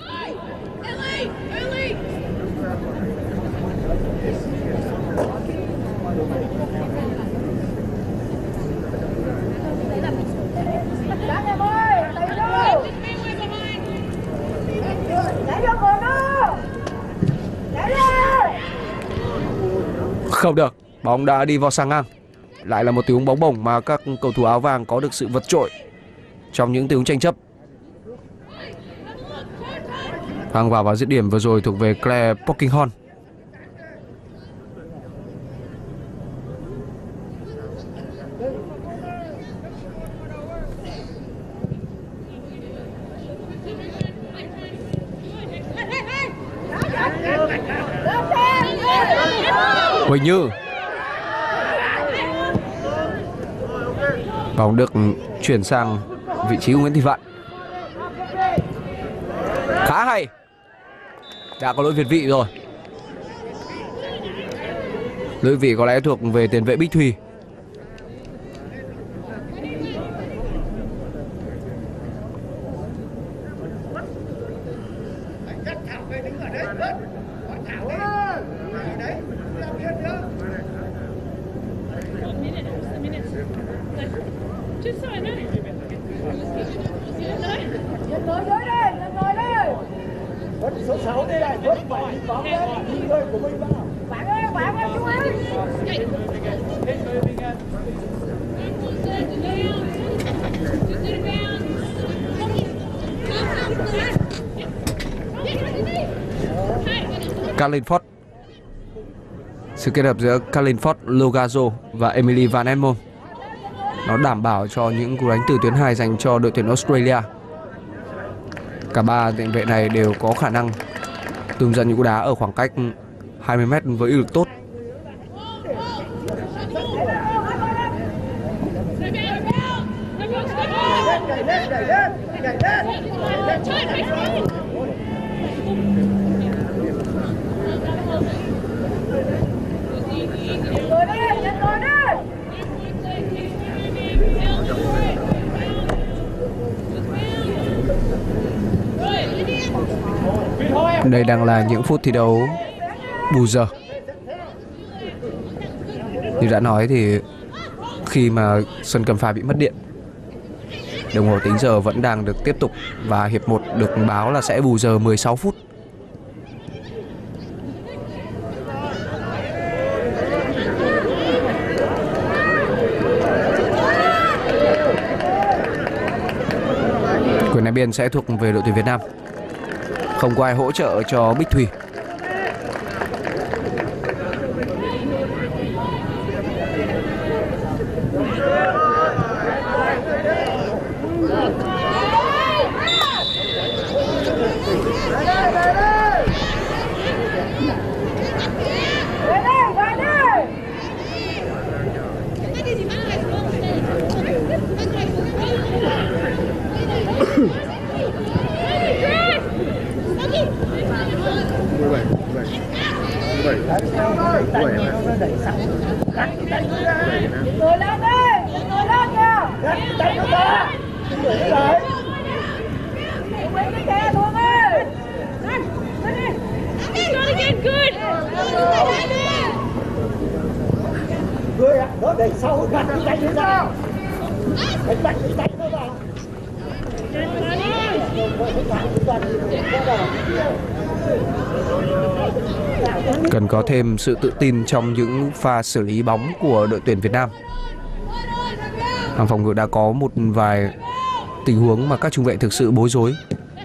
Không được, bóng đã đi vào sang ngang. Lại là một tình huống bóng bổng mà các cầu thủ áo vàng có được sự vượt trội trong những tình huống tranh chấp. Phang vào và dứt điểm vừa rồi thuộc về Claire Polkinghorn. Huỳnh Như, bóng được chuyển sang vị trí của Nguyễn Thị Vạn. Khá hay, đã có lỗi việt vị rồi. Lỗi vị có lẽ thuộc về tiền vệ Bích Thùy. Số sáu đây này, vớt bảy bóng lên, đi thôi của mình vào. Bạn ơi, bạn ơi, chú ơi. Katlyn Ford. Sự kết hợp giữa Katlyn Ford, Logazo và Emily Van Egmond nó đảm bảo cho những cú đánh từ tuyến hai dành cho đội tuyển Australia. Cả ba tiền vệ này đều có khả năng tung ra những cú đá ở khoảng cách hai mươi mét với uy lực tốt. Đây đang là những phút thi đấu bù giờ. Như đã nói thì khi mà sân Cẩm Phả bị mất điện, đồng hồ tính giờ vẫn đang được tiếp tục và hiệp một được báo là sẽ bù giờ mười sáu phút. Quyền ném biên sẽ thuộc về đội tuyển Việt Nam. Không có ai hỗ trợ cho Bích Thùy. Đó, đẩy sau gạt cái tay nó ra. Đánh mạnh cái tay nó vào. Cần có thêm sự tự tin trong những pha xử lý bóng của đội tuyển Việt Nam. Hàng phòng ngự đã có một vài tình huống mà các trung vệ thực sự bối rối.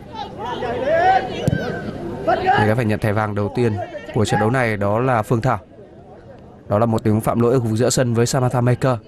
Người đã phải nhận thẻ vàng đầu tiên của trận đấu này, đó là Phương Thảo. Đó là một tình huống phạm lỗi ở khu vực giữa sân với Samantha Maker.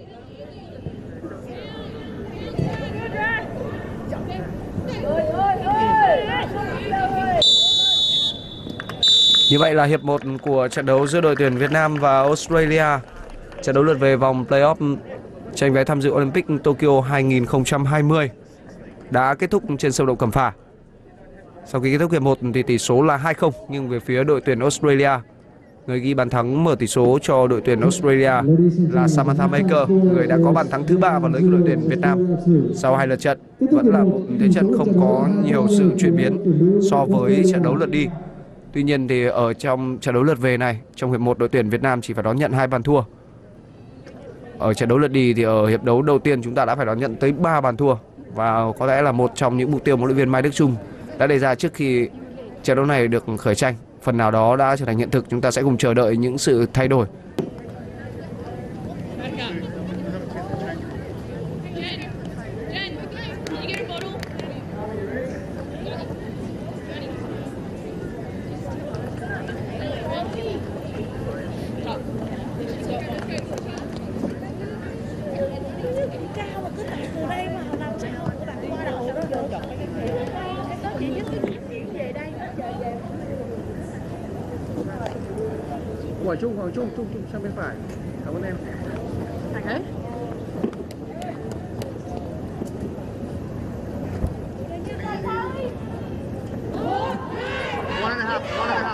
Như vậy là hiệp một của trận đấu giữa đội tuyển Việt Nam và Australia. Trận đấu lượt về vòng playoff tranh vé tham dự Olympic Tokyo hai nghìn không trăm hai mươi đã kết thúc trên sân vận động Cẩm Phả. Sau khi kết thúc hiệp một thì tỷ số là hai không, nhưng về phía đội tuyển Australia, người ghi bàn thắng mở tỷ số cho đội tuyển Australia là Samantha Maker, người đã có bàn thắng thứ ba vào lưới của đội tuyển Việt Nam. Sau hai lượt trận, vẫn là một thế trận không có nhiều sự chuyển biến so với trận đấu lượt đi. Tuy nhiên thì ở trong trận đấu lượt về này, trong hiệp một đội tuyển Việt Nam chỉ phải đón nhận hai bàn thua. Ở trận đấu lượt đi thì ở hiệp đấu đầu tiên chúng ta đã phải đón nhận tới ba bàn thua, và có lẽ là một trong những mục tiêu mà huấn luyện viên Mai Đức Chung đã đề ra trước khi trận đấu này được khởi tranh phần nào đó đã trở thành hiện thực. Chúng ta sẽ cùng chờ đợi những sự thay đổi. Hoàng Trung, Hoàng Trung, Trung, Trung sang bên phải. Cảm ơn em. Thành ấy. One and a half, one and a half.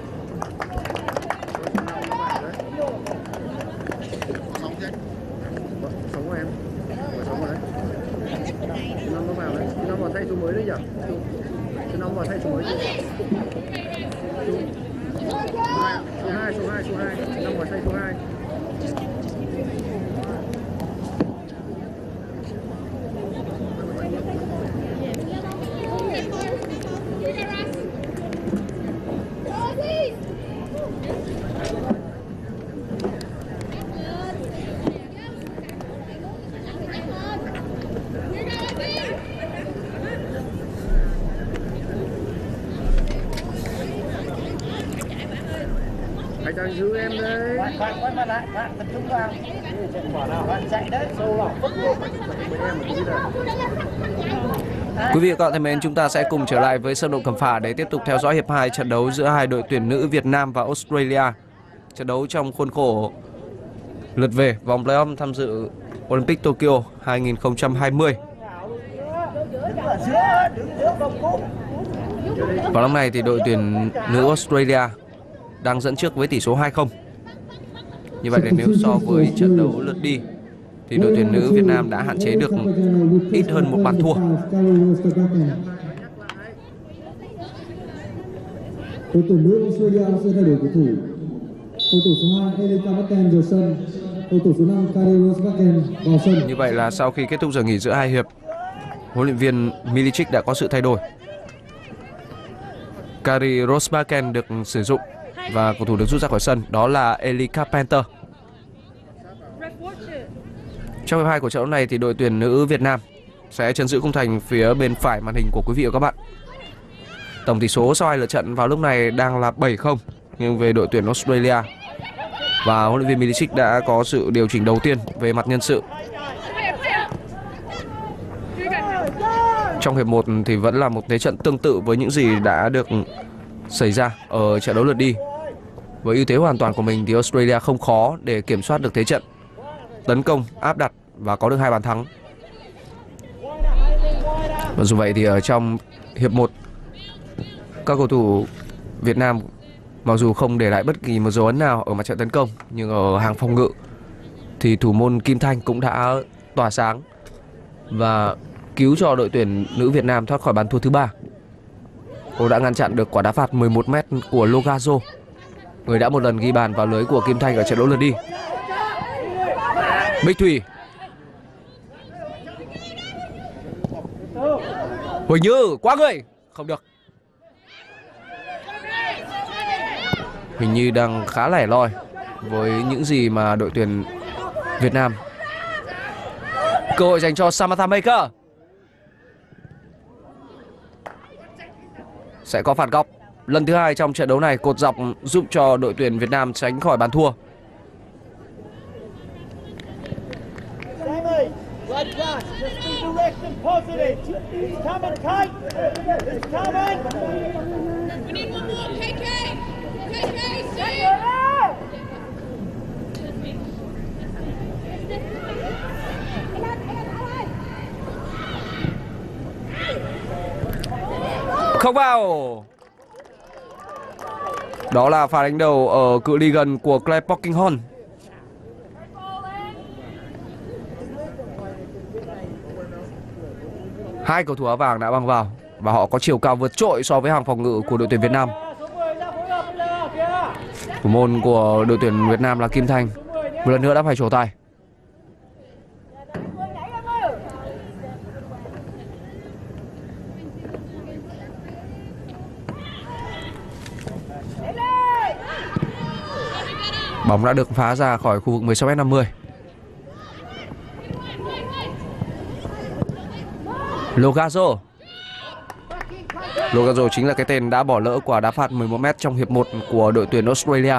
Sống chứ? Sống của em. Sống rồi đấy. Chú Năm nó vào đấy. Chú Năm vào thay số mới đấy nhỉ? Chú Năm vào thay số mới. Số hai, số hai, số hai, năm vào thay số hai. Hãy đang giữ em đấy. Khoan, khoan, quay mặt lại, khoan, tập trung vào. Bỏ nào, khoan, chạy đấy, sâu vào, phức luôn. Quý vị và các bạn thân mến, chúng ta sẽ cùng trở lại với sân vận động Cẩm Phả để tiếp tục theo dõi hiệp hai trận đấu giữa hai đội tuyển nữ Việt Nam và Australia. Trận đấu trong khuôn khổ lượt về vòng playoff tham dự Olympic Tokyo hai nghìn không trăm hai mươi. Vào lúc này thì đội tuyển nữ Australia đang dẫn trước với tỷ số hai không. Như vậy là nếu so với trận đấu lượt đi thì đội tuyển nữ Việt Nam đã hạn chế được ít hơn một bàn thua. Đội tuyển nữ Australia sẽ thay đổi cầu thủ. Cầu thủ số hai Elika Bakken rời sân. Cầu thủ số năm Kari Rosbakken vào sân. Như vậy là sau khi kết thúc giờ nghỉ giữa hai hiệp, huấn luyện viên Milicic đã có sự thay đổi. Kari Rosbakken được sử dụng và cầu thủ được rút ra khỏi sân đó là Ellie Carpenter. Trong hiệp hai của trận đấu này thì đội tuyển nữ Việt Nam sẽ trấn giữ khung thành phía bên phải màn hình của quý vị và các bạn. Tổng tỷ số sau hai lượt trận vào lúc này đang là bảy không nhưng về đội tuyển Australia, và huấn luyện viên Milicic đã có sự điều chỉnh đầu tiên về mặt nhân sự. Trong hiệp một thì vẫn là một thế trận tương tự với những gì đã được xảy ra ở trận đấu lượt đi. Với ưu thế hoàn toàn của mình thì Australia không khó để kiểm soát được thế trận, tấn công, áp đặt và có được hai bàn thắng. Và dù vậy thì ở trong hiệp một, các cầu thủ Việt Nam mặc dù không để lại bất kỳ một dấu ấn nào ở mặt trận tấn công, nhưng ở hàng phòng ngự thì thủ môn Kim Thanh cũng đã tỏa sáng và cứu cho đội tuyển nữ Việt Nam thoát khỏi bàn thua thứ ba. Cô đã ngăn chặn được quả đá phạt mười một mét của Logazo, người đã một lần ghi bàn vào lưới của Kim Thanh ở trận đấu lượt đi. Bích Thủy. Huỳnh Như quá người, không được. Huỳnh Như đang khá lẻ loi với những gì mà đội tuyển Việt Nam. Cơ hội dành cho Samantha Maker. Sẽ có phạt góc lần thứ hai trong trận đấu này, cột dọc giúp cho đội tuyển Việt Nam tránh khỏi bàn thua. Không vào. Đó là pha đánh đầu ở cự ly gần của Claire Polkinghorne. Hai cầu thủ áo vàng đã băng vào và họ có chiều cao vượt trội so với hàng phòng ngự của đội tuyển Việt Nam. Thủ môn của đội tuyển Việt Nam là Kim Thanh một lần nữa đã phải trổ tay. Bóng đã được phá ra khỏi khu vực mười sáu mét năm mươi. Logazo. Logazo chính là cái tên đã bỏ lỡ quả đá phạt mười một mét trong hiệp một của đội tuyển Australia.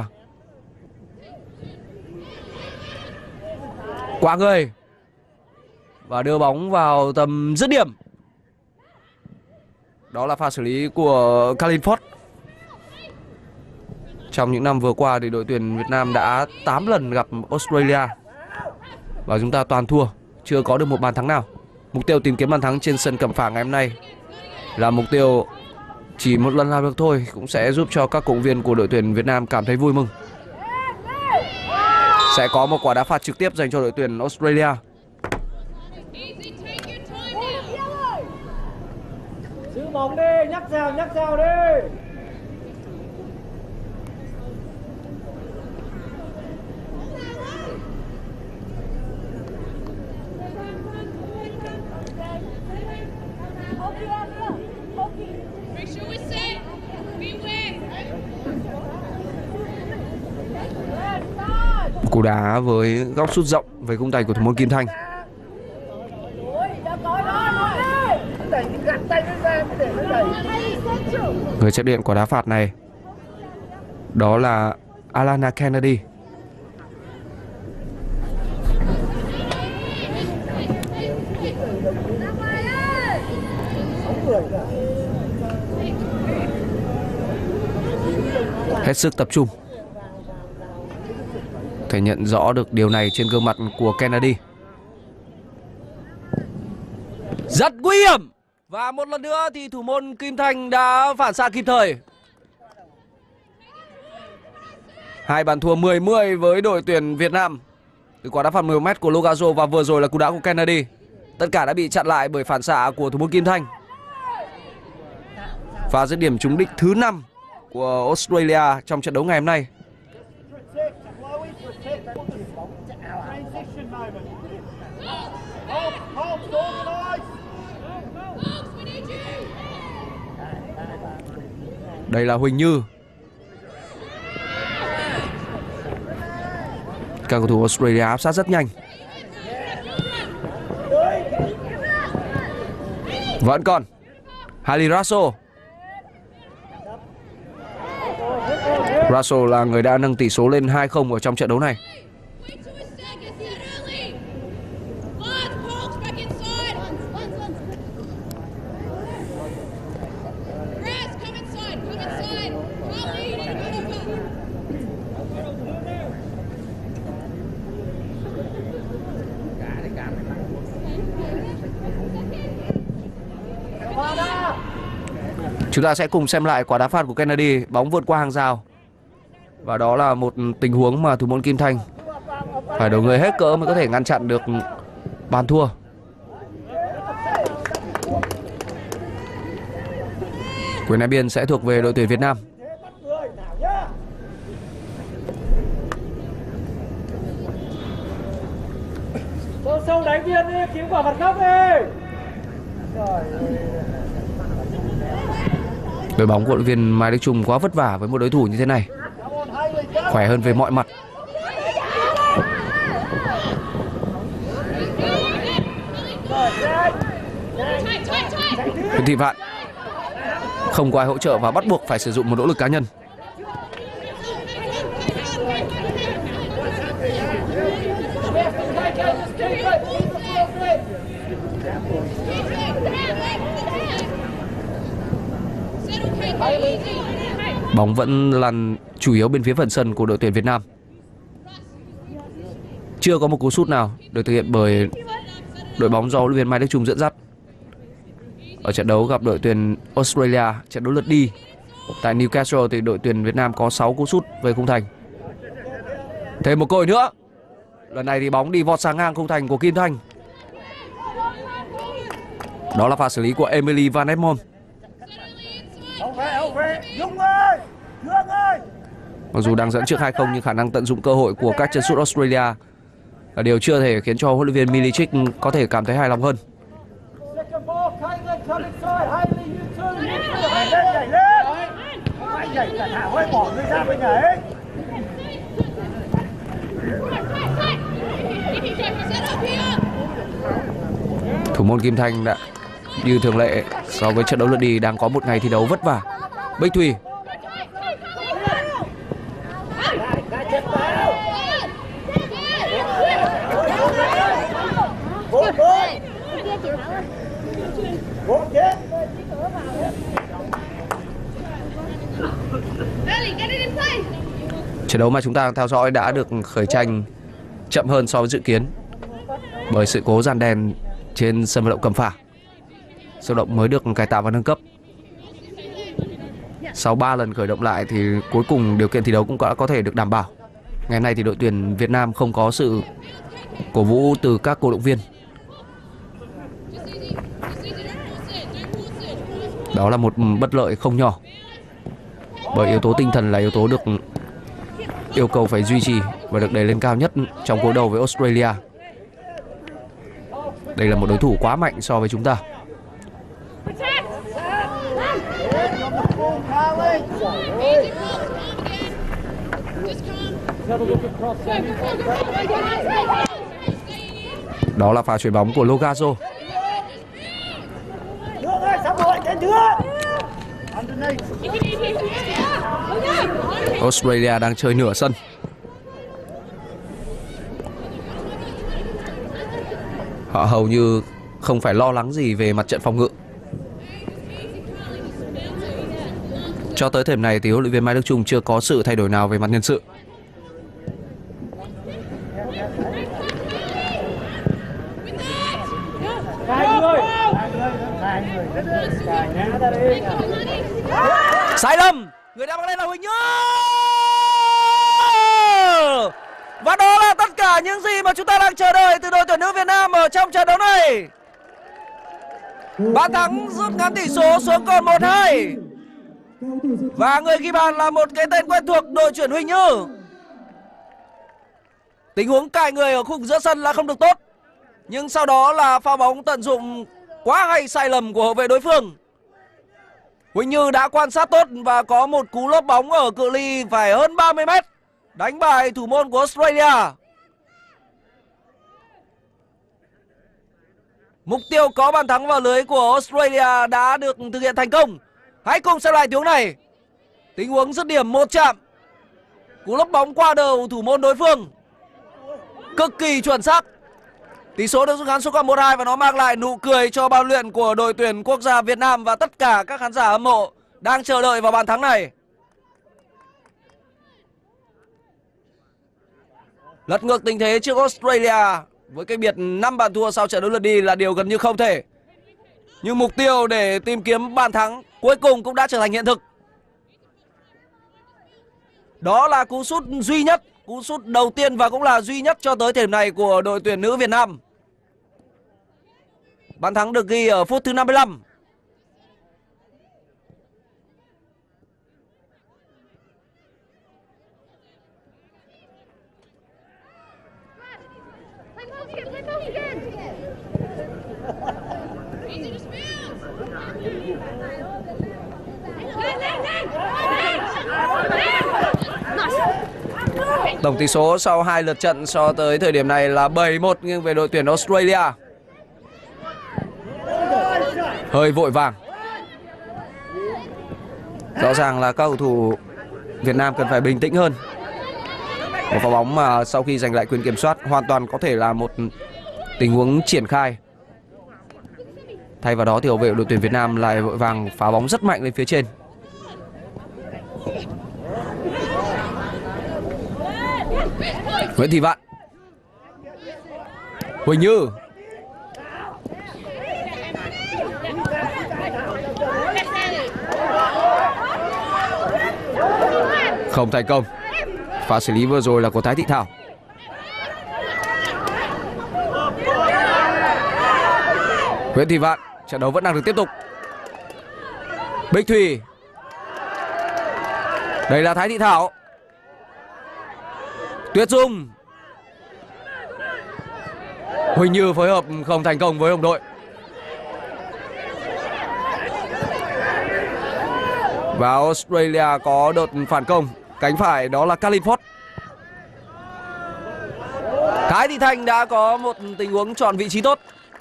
Qua người và đưa bóng vào tầm dứt điểm. Đó là pha xử lý của Colin Ford. Trong những năm vừa qua thì đội tuyển Việt Nam đã tám lần gặp Australia và chúng ta toàn thua, chưa có được một bàn thắng nào. Mục tiêu tìm kiếm bàn thắng trên sân Cẩm Phả ngày hôm nay là mục tiêu chỉ một lần làm được thôi cũng sẽ giúp cho các cổ động viên của đội tuyển Việt Nam cảm thấy vui mừng. Sẽ có một quả đá phạt trực tiếp dành cho đội tuyển Australia. Giữ bóng đi, nhắc rào, nhắc rào đi. Cú đá với góc sút rộng với khung tay của thủ môn Kim Thanh. Người chấp nhận quả đá phạt này đó là Alana Kennedy. Hết sức tập trung, thể nhận rõ được điều này trên gương mặt của Kennedy. Rất nguy hiểm. Và một lần nữa thì thủ môn Kim Thanh đã phản xạ kịp thời. Hai bàn thua mười mười với đội tuyển Việt Nam từ quả đá phạt mười mét của Logazo và vừa rồi là cú đá của Kennedy. Tất cả đã bị chặn lại bởi phản xạ của thủ môn Kim Thanh. Và dứt điểm trúng đích thứ năm của Australia trong trận đấu ngày hôm nay. Đây là Huỳnh Như. Các cầu thủ Australia áp sát rất nhanh. Vẫn còn Hailey Raso. Raso là người đã nâng tỷ số lên hai không ở trong trận đấu này. Chúng ta sẽ cùng xem lại quả đá phạt của Kennedy. Bóng vượt qua hàng rào. Và đó là một tình huống mà thủ môn Kim Thanh phải đầu người hết cỡ mới có thể ngăn chặn được bàn thua. Quyền ném biên sẽ thuộc về đội tuyển Việt Nam. Châu đánh biên đi, kiếm quả phạt góc đi. Đội bóng của huấn luyện viên Mai Đức Chung quá vất vả với một đối thủ như thế này. Khỏe hơn về mọi mặt. Huỳnh Thị Vạn không có ai hỗ trợ và bắt buộc phải sử dụng một nỗ lực cá nhân. Bóng vẫn lăn chủ yếu bên phía phần sân của đội tuyển Việt Nam. Chưa có một cú sút nào được thực hiện bởi đội bóng do huấn luyện viên Mai Đức Chung dẫn dắt. Ở trận đấu gặp đội tuyển Australia, trận đấu lượt đi tại Newcastle thì đội tuyển Việt Nam có sáu cú sút về khung thành. Thêm một cơ hội nữa. Lần này thì bóng đi vọt sang ngang khung thành của Kim Thanh. Đó là pha xử lý của Emily Van Egmond. Mặc dù đang dẫn trước hai không nhưng khả năng tận dụng cơ hội của các chân sút Australia là điều chưa thể khiến cho huấn luyện viên Miličić có thể cảm thấy hài lòng hơn. Thủ môn Kim Thanh đã như thường lệ so với trận đấu lượt đi đang có một ngày thi đấu vất vả. Bích Thùy trận đấu mà chúng ta theo dõi đã được khởi tranh chậm hơn so với dự kiến bởi sự cố dàn đèn trên sân vận động Cẩm Phả. Sân vận động mới được cải tạo và nâng cấp. Sau ba lần khởi động lại thì cuối cùng điều kiện thi đấu cũng đã có thể được đảm bảo. Ngày nay thì đội tuyển Việt Nam không có sự cổ vũ từ các cổ động viên. Đó là một bất lợi không nhỏ. Bởi yếu tố tinh thần là yếu tố được yêu cầu phải duy trì và được đẩy lên cao nhất trong cuộc đấu với Australia. Đây là một đối thủ quá mạnh so với chúng ta. Đó là pha chuyền bóng của Logazo. Australia đang chơi nửa sân. Họ hầu như không phải lo lắng gì về mặt trận phòng ngự. Cho tới thời điểm này thì huấn luyện viên Mai Đức Chung chưa có sự thay đổi nào về mặt nhân sự. Sai lầm, người đã bóng lên là Huỳnh Như. Và đó là tất cả những gì mà chúng ta đang chờ đợi từ đội tuyển nữ Việt Nam ở trong trận đấu này. Bàn thắng rút ngắn tỷ số xuống còn một hai. Và người ghi bàn là một cái tên quen thuộc, đội trưởng Huỳnh Như. Tình huống cài người ở khung giữa sân là không được tốt, nhưng sau đó là pha bóng tận dụng quá hay sai lầm của hậu vệ đối phương. Huỳnh Như đã quan sát tốt và có một cú lốp bóng ở cự ly phải hơn ba mươi mét, đánh bại thủ môn của Australia. Mục tiêu có bàn thắng vào lưới của Australia đã được thực hiện thành công. Hãy cùng xem lại tình huống này. Tình huống dứt điểm một chạm, cú lốp bóng qua đầu thủ môn đối phương cực kỳ chuẩn xác. Tỷ số được rút ngắn xuống còn một hai và nó mang lại nụ cười cho ban luyện của đội tuyển quốc gia Việt Nam và tất cả các khán giả hâm mộ đang chờ đợi vào bàn thắng này. Lật ngược tình thế trước Australia với cách biệt năm bàn thua sau trận đấu lượt đi là điều gần như không thể. Nhưng mục tiêu để tìm kiếm bàn thắng cuối cùng cũng đã trở thành hiện thực. Đó là cú sút duy nhất, cú sút đầu tiên và cũng là duy nhất cho tới thời điểm này của đội tuyển nữ Việt Nam. Bàn thắng được ghi ở phút thứ năm mươi lăm. Tổng tỷ số sau hai lượt trận so tới thời điểm này là bảy một nghiêng về đội tuyển Australia. Hơi vội vàng. Rõ ràng là các cầu thủ Việt Nam cần phải bình tĩnh hơn. Một pha bóng mà sau khi giành lại quyền kiểm soát hoàn toàn có thể là một tình huống triển khai. Thay vào đó thì hậu vệ đội tuyển Việt Nam lại vội vàng phá bóng rất mạnh lên phía trên. Nguyễn Thị Vạn, Huỳnh Như, không thành công. Pha xử lý vừa rồi là của Thái Thị Thảo. Nguyễn Thị Vạn, trận đấu vẫn đang được tiếp tục. Bích Thùy, đây là Thái Thị Thảo. Tuyết Dung, Huỳnh Như phối hợp không thành công với đồng đội. Và Australia có đợt phản công cánh phải, đó là Califord. Thái Thị Thanh đã có một tình huống chọn vị trí tốt.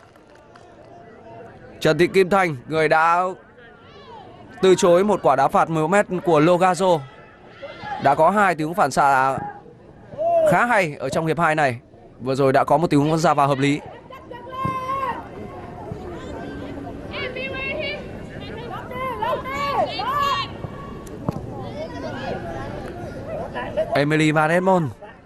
Trần Thị Kim Thanh, người đã từ chối một quả đá phạt mười mét của Logazo, đã có hai tình huống phản xạ khá hay ở trong hiệp hai này. Vừa rồi đã có một tình huống ra vào hợp lý. Emily Van Edmond,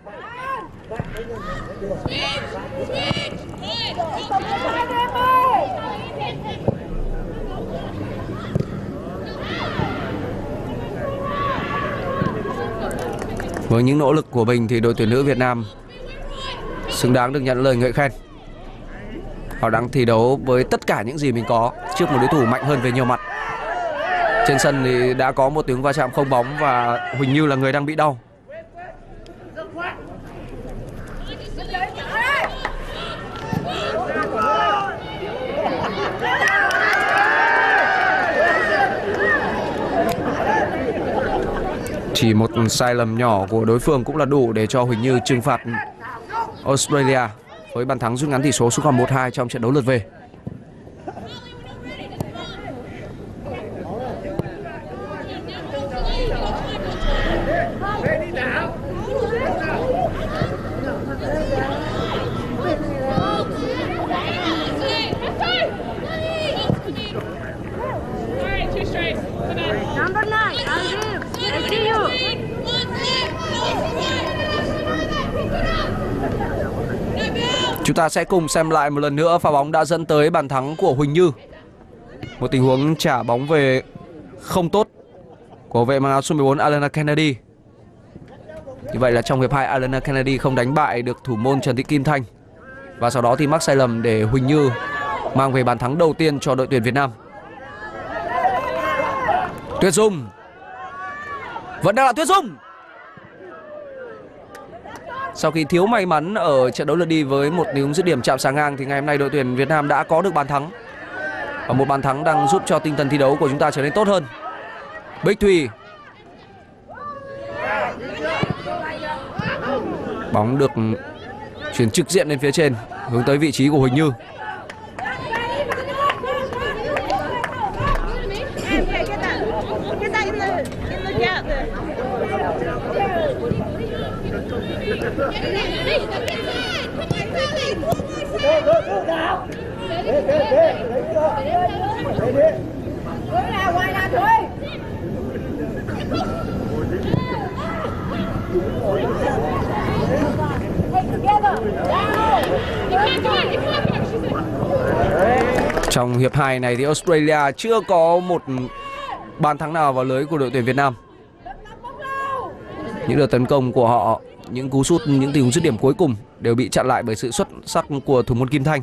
với những nỗ lực của mình thì đội tuyển nữ Việt Nam xứng đáng được nhận lời ngợi khen. Họ đang thi đấu với tất cả những gì mình có trước một đối thủ mạnh hơn về nhiều mặt. Trên sân thì đã có một tiếng va chạm không bóng và Huỳnh Như là người đang bị đau. Chỉ một sai lầm nhỏ của đối phương cũng là đủ để cho Huỳnh Như trừng phạt Australia với bàn thắng rút ngắn tỷ số xuống còn một hai trong trận đấu lượt về. Chúng ta sẽ cùng xem lại một lần nữa pha bóng đã dẫn tới bàn thắng của Huỳnh Như. Một tình huống trả bóng về không tốt của vệ mang áo số mười bốn Alana Kennedy. Như vậy là trong hiệp hai Alana Kennedy không đánh bại được thủ môn Trần Thị Kim Thanh. Và sau đó thì mắc sai lầm để Huỳnh Như mang về bàn thắng đầu tiên cho đội tuyển Việt Nam. Tuyết Dung, vẫn đang là Tuyết Dung. Sau khi thiếu may mắn ở trận đấu lượt đi với một tình huống dứt điểm chạm sáng ngang thì ngày hôm nay đội tuyển Việt Nam đã có được bàn thắng. Và một bàn thắng đang giúp cho tinh thần thi đấu của chúng ta trở nên tốt hơn. Bích Thùy, bóng được chuyển trực diện lên phía trên hướng tới vị trí của Huỳnh Như. Trong hiệp hai này thì Australia chưa có một bàn thắng nào vào lưới của đội tuyển Việt Nam. Những đợt tấn công của họ, những cú sút, những tình huống dứt điểm cuối cùng đều bị chặn lại bởi sự xuất sắc của thủ môn Kim Thanh.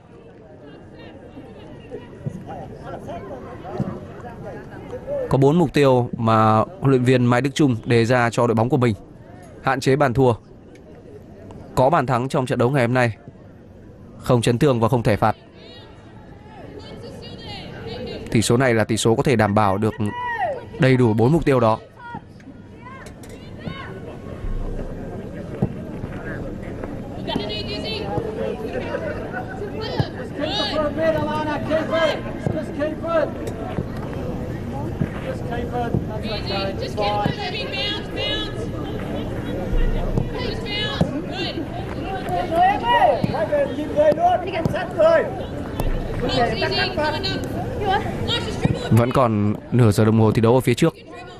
Có bốn mục tiêu mà huấn luyện viên Mai Đức Chung đề ra cho đội bóng của mình: hạn chế bàn thua, có bàn thắng trong trận đấu ngày hôm nay, Không chấn thương và không thể phạt. Tỷ số này là tỷ số có thể đảm bảo được đầy đủ bốn mục tiêu đó. Vẫn còn nửa giờ đồng hồ thi đấu ở phía trước.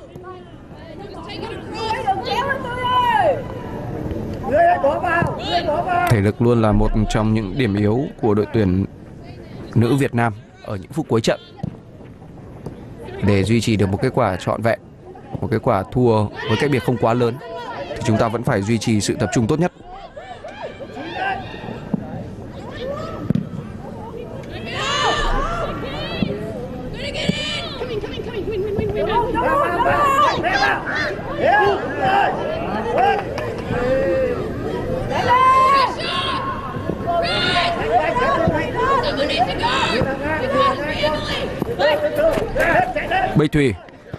Thể lực luôn là một trong những điểm yếu của đội tuyển nữ Việt Nam ở những phút cuối trận. Để duy trì được một kết quả trọn vẹn, một kết quả thua với cách biệt không quá lớn, thì chúng ta vẫn phải duy trì sự tập trung tốt nhất. Bích Thùy.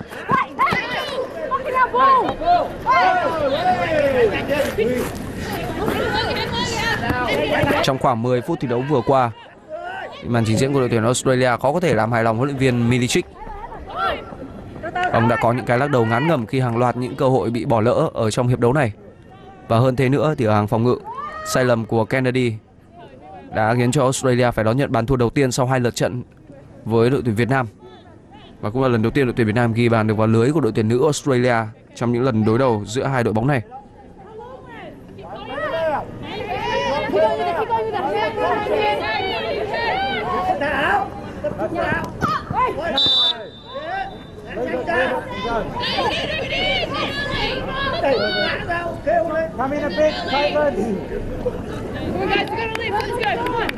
Trong khoảng mười phút thi đấu vừa qua, màn trình diễn của đội tuyển Australia khó có thể làm hài lòng huấn luyện viên Milicic. Ông đã có những cái lắc đầu ngán ngẩm khi hàng loạt những cơ hội bị bỏ lỡ ở trong hiệp đấu này. Và hơn thế nữa thì ở hàng phòng ngự, sai lầm của Kennedy đã khiến cho Australia phải đón nhận bàn thua đầu tiên sau hai lượt trận với đội tuyển Việt Nam. Và cũng là lần đầu tiên đội tuyển Việt Nam ghi bàn được vào lưới của đội tuyển nữ Australia trong những lần đối đầu giữa hai đội bóng này. Come in a bit, Ivan. Come on, guys, we're gonna leave. Let's go. Come on.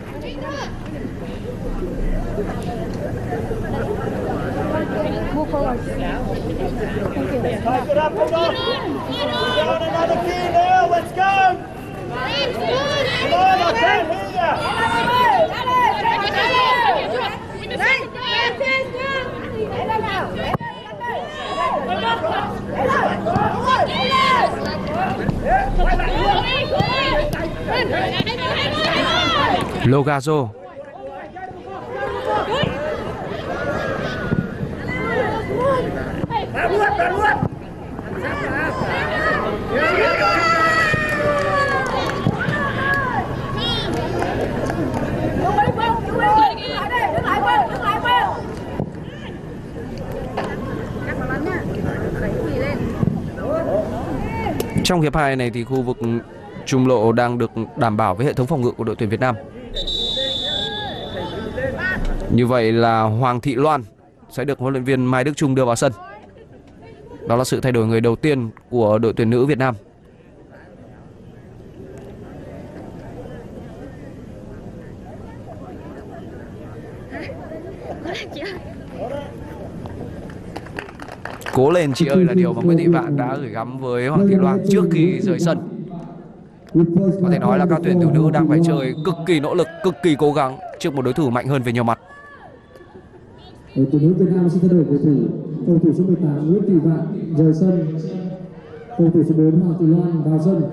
Move forward. Thank you. Pipe it up, hold on. We're on another key now. Let's go. Come on, I can't hear you. Logazo. Trong hiệp hai này thì khu vực trung lộ đang được đảm bảo với hệ thống phòng ngự của đội tuyển Việt Nam. Như vậy là Hoàng Thị Loan sẽ được huấn luyện viên Mai Đức Chung đưa vào sân. Đó là sự thay đổi người đầu tiên của đội tuyển nữ Việt Nam. Cố lên chị ơi là điều mà Nguyễn Thị Vạn đã gửi gắm với Hoàng Thị Loan trước khi rời sân. Có thể nói là các tuyển thủ nữ đang phải chơi cực kỳ nỗ lực, cực kỳ cố gắng trước một đối thủ mạnh hơn về nhiều mặt. Đội tuyển nữ Việt Nam sẽ thay đổi cầu thủ. Cầu thủ số mười tám Nguyễn Thị Vạn rời sân. Cầu thủ số bốn Hoàng Thị Loan vào sân.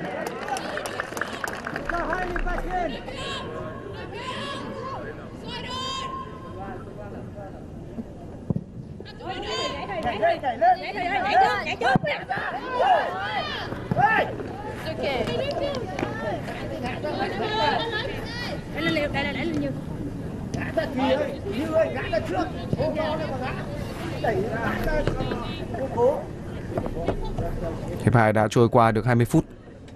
Hiệp hai đã trôi qua được hai mươi phút.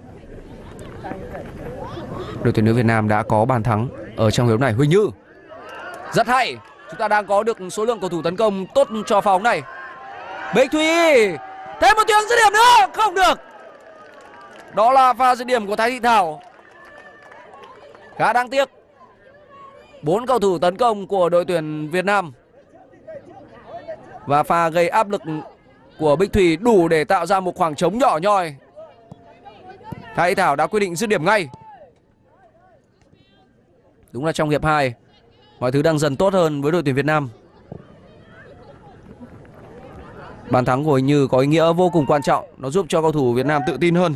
Đội tuyển nữ Việt Nam đã có bàn thắng ở trong hiệp này. Huỳnh Như rất hay. Chúng ta đang có được số lượng cầu thủ tấn công tốt cho pha bóng này. Bích Thùy thêm một tiếng dứt điểm nữa, không được. Đó là pha dứt điểm của Thái Thị Thảo. Khá đáng tiếc. Bốn cầu thủ tấn công của đội tuyển Việt Nam và pha gây áp lực của Bích Thùy đủ để tạo ra một khoảng trống nhỏ nhoi. Thái Thị Thảo đã quyết định dứt điểm ngay. Đúng là trong hiệp hai mọi thứ đang dần tốt hơn với đội tuyển Việt Nam. Bàn thắng của Huỳnh Như có ý nghĩa vô cùng quan trọng, nó giúp cho cầu thủ Việt Nam tự tin hơn.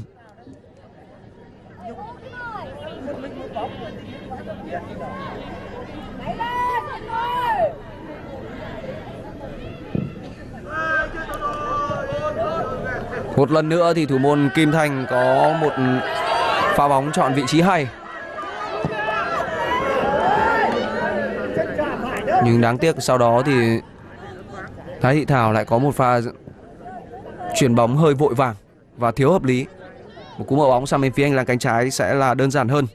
Một lần nữa thì thủ môn Kim Thanh có một pha bóng chọn vị trí hay. Nhưng đáng tiếc sau đó thì Thái Thị Thảo lại có một pha chuyển bóng hơi vội vàng và thiếu hợp lý. Một cú mở bóng sang bên phía hành lang cánh trái sẽ là đơn giản hơn.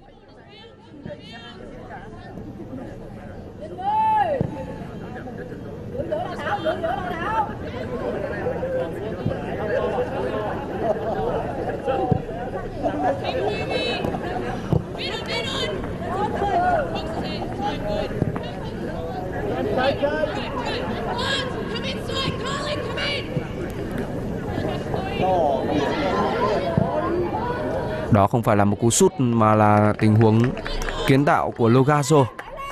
Đó không phải là một cú sút mà là tình huống kiến tạo của Logazo.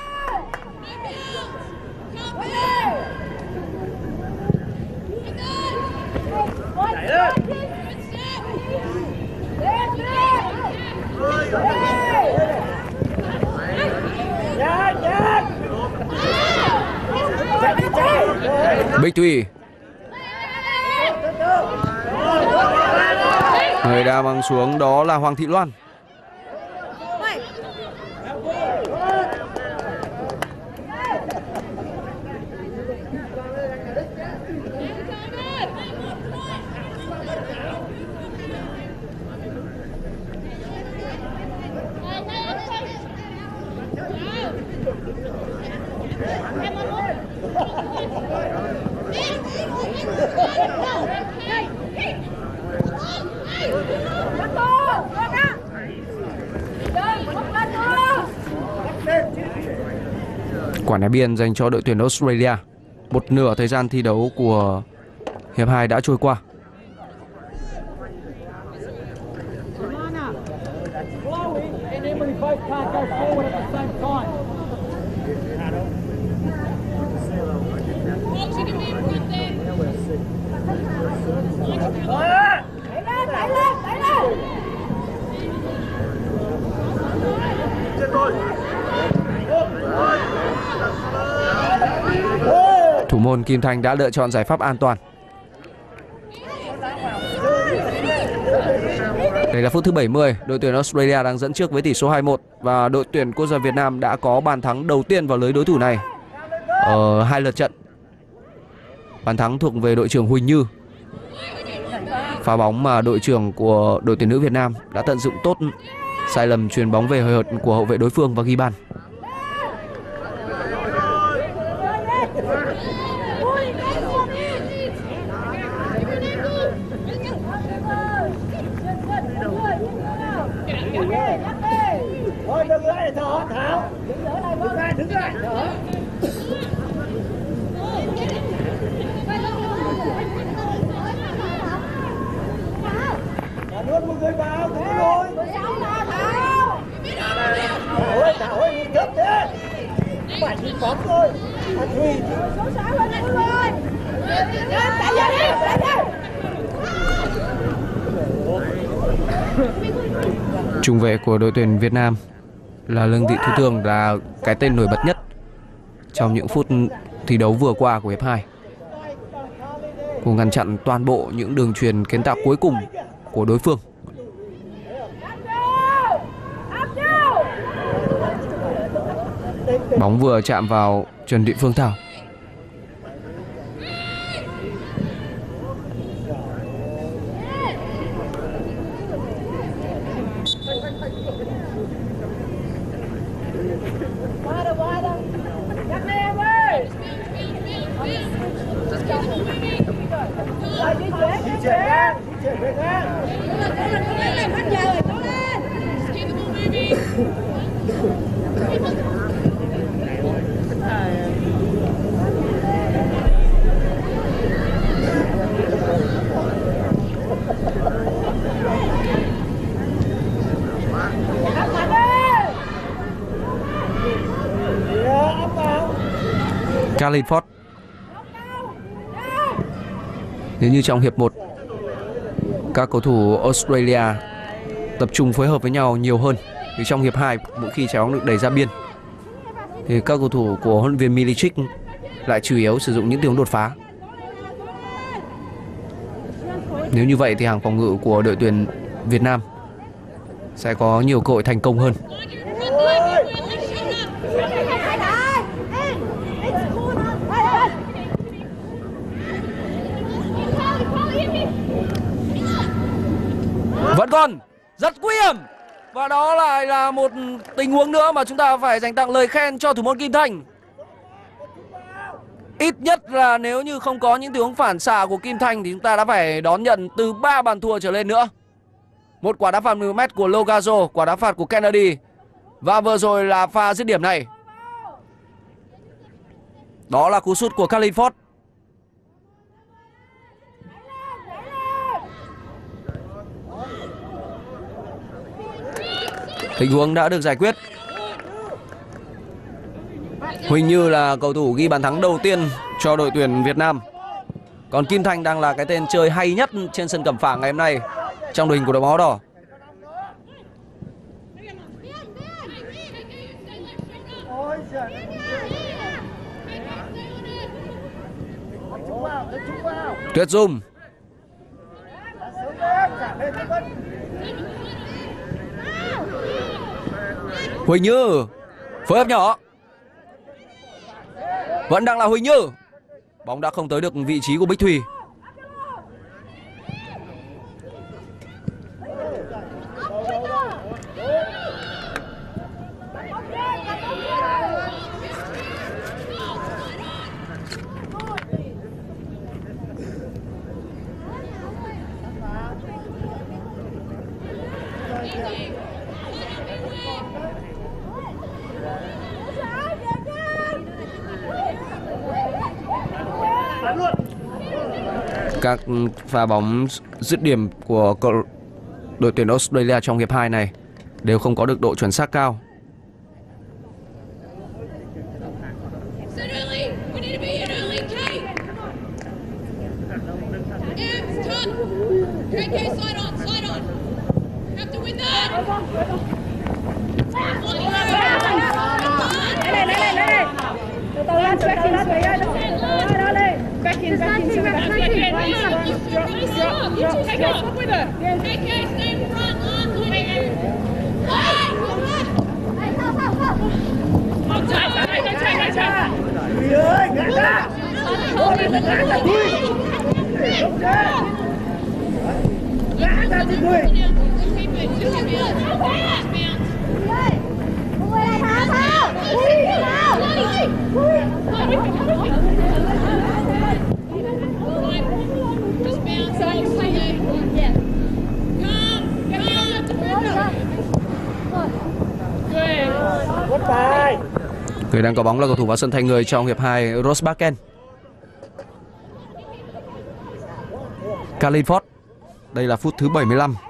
Bích Thủy, người đã mang xuống đó là Hoàng Thị Loan. Quả ném biên dành cho đội tuyển Australia. Một nửa thời gian thi đấu của hiệp hai đã trôi qua. Thủ môn Kim Thanh đã lựa chọn giải pháp an toàn. Đây là phút thứ bảy mươi, đội tuyển Australia đang dẫn trước với tỷ số hai một và đội tuyển quốc gia Việt Nam đã có bàn thắng đầu tiên vào lưới đối thủ này ở hai lượt trận. Bàn thắng thuộc về đội trưởng Huỳnh Như. Pha bóng mà đội trưởng của đội tuyển nữ Việt Nam đã tận dụng tốt sai lầm chuyền bóng về hời hợt của hậu vệ đối phương và ghi bàn. Thôi đừng lại thở Thảo. Đứng lại, đứng lại thở. Thảo nuốt một người vào, đúng rồi. Thảo. Ôi, Thảo ơi, nhìn gấp thế. Phải nhìn bóng thôi. À, Thùy. Số sáu lên đây rồi. Chạy ra đi, chạy ra. Trung vệ của đội tuyển Việt Nam là Lương Thị Thu Thương là cái tên nổi bật nhất trong những phút thi đấu vừa qua của hiệp hai. Cô ngăn chặn toàn bộ những đường chuyền kiến tạo cuối cùng của đối phương. Bóng vừa chạm vào Trần Thị Phương Thảo. Kalin Ford. Nếu như trong hiệp một các cầu thủ Australia tập trung phối hợp với nhau nhiều hơn, thì trong hiệp hai mỗi khi trái bóng được đẩy ra biên thì các cầu thủ của huấn luyện viên Milicic lại chủ yếu sử dụng những tiếng đột phá. Nếu như vậy thì hàng phòng ngự của đội tuyển Việt Nam sẽ có nhiều cơ hội thành công hơn. Vẫn còn rất nguy hiểm. Và đó lại là một tình huống nữa mà chúng ta phải dành tặng lời khen cho thủ môn Kim Thành. Ít nhất là nếu như không có những tình huống phản xạ của Kim Thành thì chúng ta đã phải đón nhận từ ba bàn thua trở lên nữa. Một quả đá phạt mười mét của Logazo, quả đá phạt của Kennedy, và vừa rồi là pha dứt điểm này. Đó là cú sút của Kalin Ford. Tình huống đã được giải quyết. Huỳnh Như là cầu thủ ghi bàn thắng đầu tiên cho đội tuyển Việt Nam. Còn Kim Thành đang là cái tên chơi hay nhất trên sân Cẩm Phả ngày hôm nay trong đội hình của đội bóng áo đỏ. Tuyết Dung. Huỳnh Như phối hợp nhỏ. Vẫn đang là Huỳnh Như. Bóng đã không tới được vị trí của Bích Thùy. Các pha bóng dứt điểm của đội tuyển Australia trong hiệp hai này đều không có được độ chuẩn xác cao. Back in, back in, back in. Take it, stop with her. Take it, stay in front, on, on it. Không chạy, chạy, chạy, chạy, chạy. Thùy ơi, ngã ra. Thôi đi, ngã ra Thùy. Ngã ra đi Thùy. Người đang có bóng là cầu thủ vào sân thay người trong hiệp hai, Rosbakken. Kalin Ford. Đây là phút thứ bảy mươi lăm.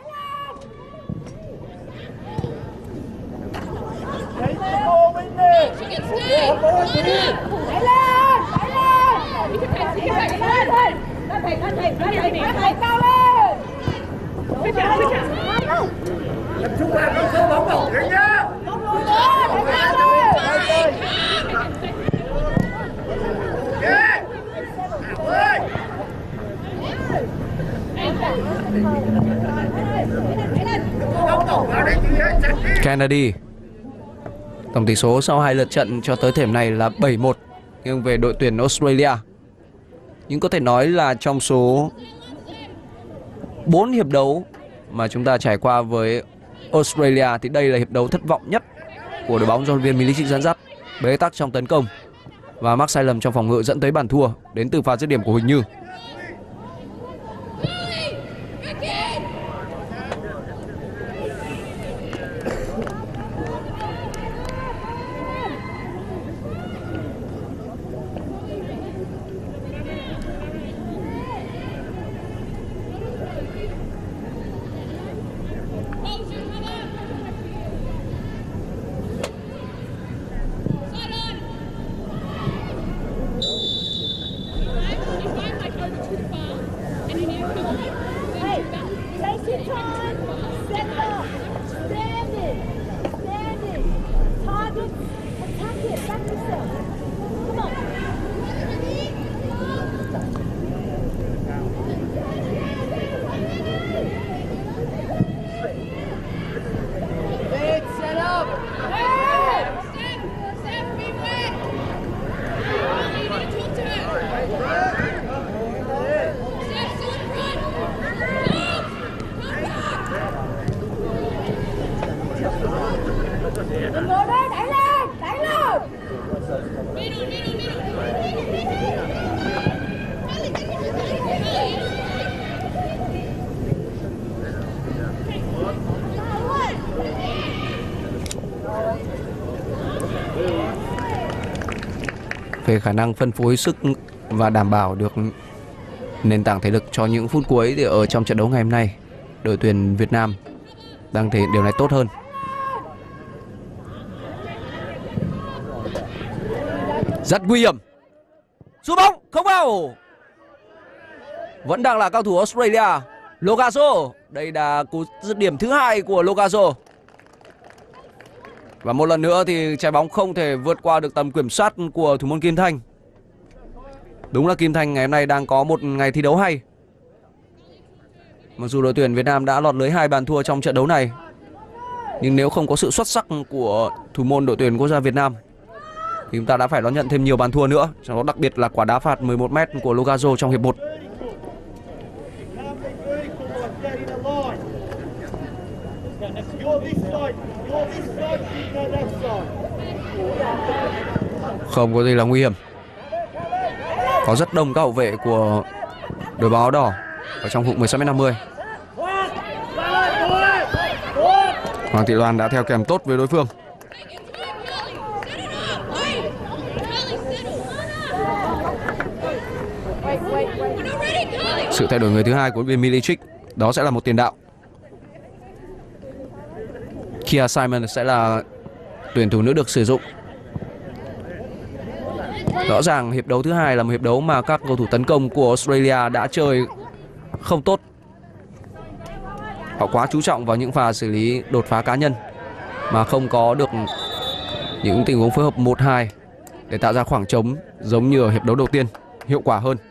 Tập trung vào con số bóng bổng đấy nhá. Kennedy. Tổng tỷ số sau hai lượt trận cho tới thời điểm này là bảy một nghiêng về đội tuyển Australia. Nhưng có thể nói là trong số bốn hiệp đấu mà chúng ta trải qua với Australia thì đây là hiệp đấu thất vọng nhất của đội bóng do huấn luyện viên Milicic dẫn dắt. Bế tắc trong tấn công và mắc sai lầm trong phòng ngự dẫn tới bàn thua đến từ pha dứt điểm của Huỳnh Như. Hey, take your time. Set up. Standing. Standing. Target. Attack it. Back yourself. Come on. Big set up. Hey! Step, step, be wet. You need to turn. Step to the front. Move. Come back. Đừng ngồi đây, đẩy lên, đẩy lên. Middle, middle, middle. Về khả năng phân phối sức và đảm bảo được nền tảng thể lực cho những phút cuối thì ở trong trận đấu ngày hôm nay, đội tuyển Việt Nam đang thể hiện điều này tốt hơn. Rất nguy hiểm. Sút bóng không vào. Vẫn đang là cao thủ Australia, Logaso. Đây là cú dứt điểm thứ hai của Logaso. Và một lần nữa thì trái bóng không thể vượt qua được tầm kiểm soát của thủ môn Kim Thanh. Đúng là Kim Thanh ngày hôm nay đang có một ngày thi đấu hay. Mặc dù đội tuyển Việt Nam đã lọt lưới hai bàn thua trong trận đấu này, nhưng nếu không có sự xuất sắc của thủ môn đội tuyển quốc gia Việt Nam thì chúng ta đã phải đón nhận thêm nhiều bàn thua nữa, trong đó đặc biệt là quả đá phạt mười một mét của Logaso trong hiệp một. Không có gì là nguy hiểm. Có rất đông các hậu vệ của đội bóng áo đỏ ở trong vùng mười sáu mét năm mươi. Hoàng Thị Loan đã theo kèm tốt với đối phương. Sự thay đổi người thứ hai của viên Milicic, đó sẽ là một tiền đạo. Kia Simon sẽ là tuyển thủ nữ được sử dụng. Rõ ràng hiệp đấu thứ hai là một hiệp đấu mà các cầu thủ tấn công của Australia đã chơi không tốt. Họ quá chú trọng vào những pha xử lý đột phá cá nhân mà không có được những tình huống phối hợp một hai để tạo ra khoảng trống giống như ở hiệp đấu đầu tiên, hiệu quả hơn.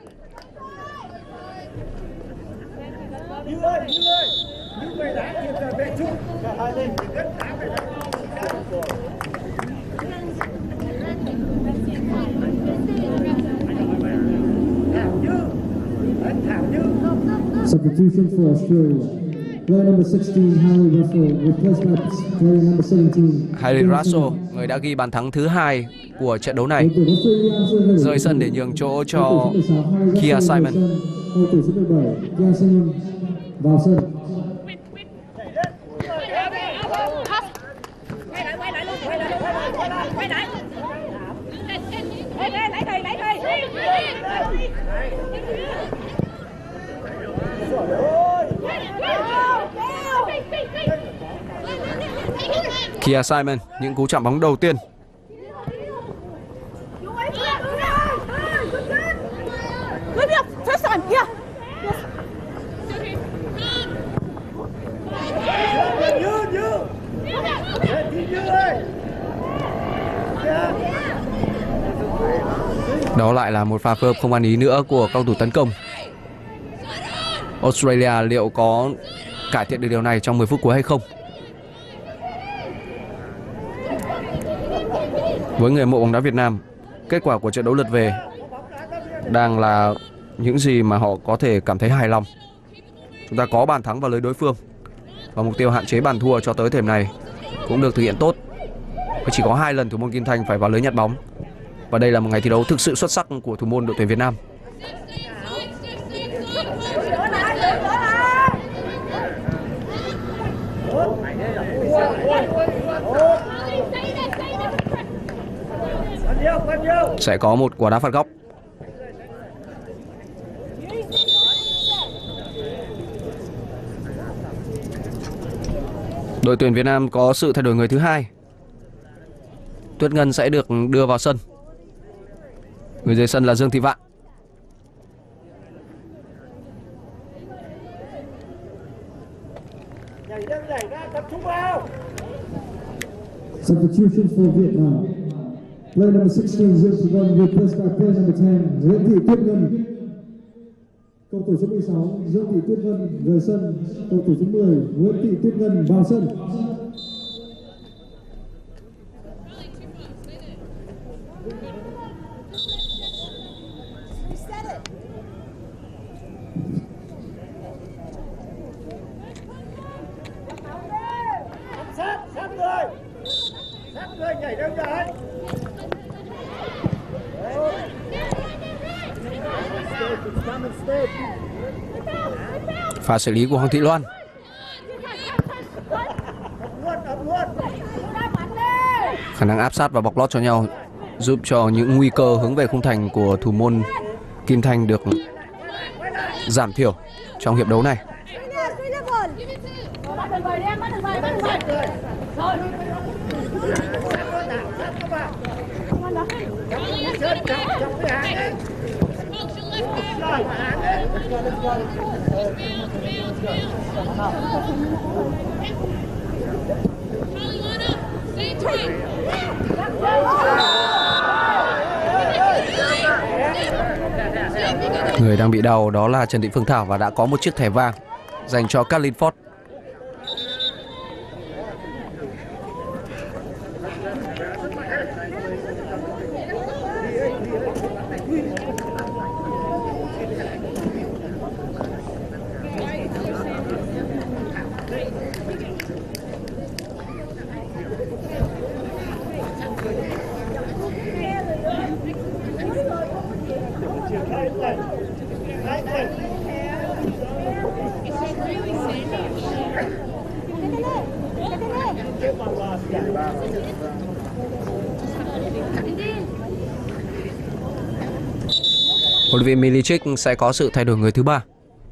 Substitution for Australia. Player number sixteen, Harry Russell, replaced by player number seventeen. Harry Russell, người đã ghi bàn thắng thứ hai của trận đấu này, rời sân để nhường chỗ cho Kia Simon. Cầu thủ số mười bảy, Kia Simon vào sân. Quay lại, quay lại luôn, quay lại, quay lại, quay lại. Ê, ê, lấy thầy, lấy thầy. Kia Simon, những cú chạm bóng đầu tiên. Good job, first time, yeah. Đó lại là một pha phối hợp không ăn ý nữa của cầu thủ tấn công. Australia liệu có cải thiện được điều này trong mười phút cuối hay không? Với người hâm mộ bóng đá Việt Nam, kết quả của trận đấu lượt về đang là những gì mà họ có thể cảm thấy hài lòng. Chúng ta có bàn thắng vào lưới đối phương và mục tiêu hạn chế bàn thua cho tới thời điểm này cũng được thực hiện tốt. Chỉ có hai lần thủ môn Kim Thanh phải vào lưới nhặt bóng. Và đây là một ngày thi đấu thực sự xuất sắc của thủ môn đội tuyển Việt Nam. Sẽ có một quả đá phạt góc. Đội tuyển Việt Nam có sự thay đổi người thứ hai. Tuyết Ngân sẽ được đưa vào sân. Người dưới sân là Dương Thị Vạn. Nhảy ra, nhảy ra, tập trung vào. Substitution for Vietnam. Player number sixteen, Dương Thị Vân, replaced by player number ten, Nguyễn Thị Tuyết Ngân. Cầu thủ số mười sáu, Dương Thị Tuyết Vân rời sân. Cầu thủ số mười, Nguyễn Thị Tuyết Ngân vào sân. Sát, sát người. Sát người nhảy đâu rồi. Pha xử lý của Hoàng Thị Loan. Khả năng áp sát và bọc lót cho nhau giúp cho những nguy cơ hướng về khung thành của thủ môn Kim Thanh được giảm thiểu trong hiệp đấu này. Người đang bị đau đó là Trần Thị Phương Thảo và đã có một chiếc thẻ vàng dành cho Kathleen Ford. Huấn luyện viên Miličić sẽ có sự thay đổi người thứ ba.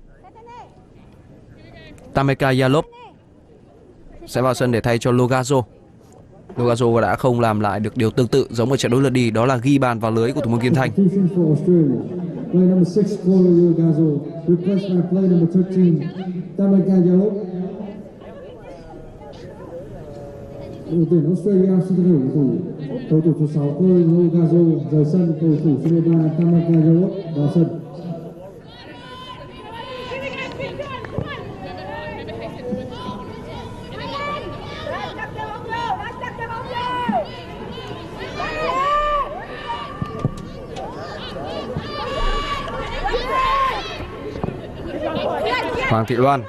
Tameka Yalop sẽ vào sân để thay cho Logazo. Logazo đã không làm lại được điều tương tự giống ở trận đấu lượt đi, đó là ghi bàn vào lưới của thủ môn Kim Thanh. Đội tuyển Australia xin thay đổi cầu thủ. Cầu thủ số sáu Chloe Logazo rời sân, cầu thủ số mười ba Tameka Yalop vào sân. Hoàng Thị Loan.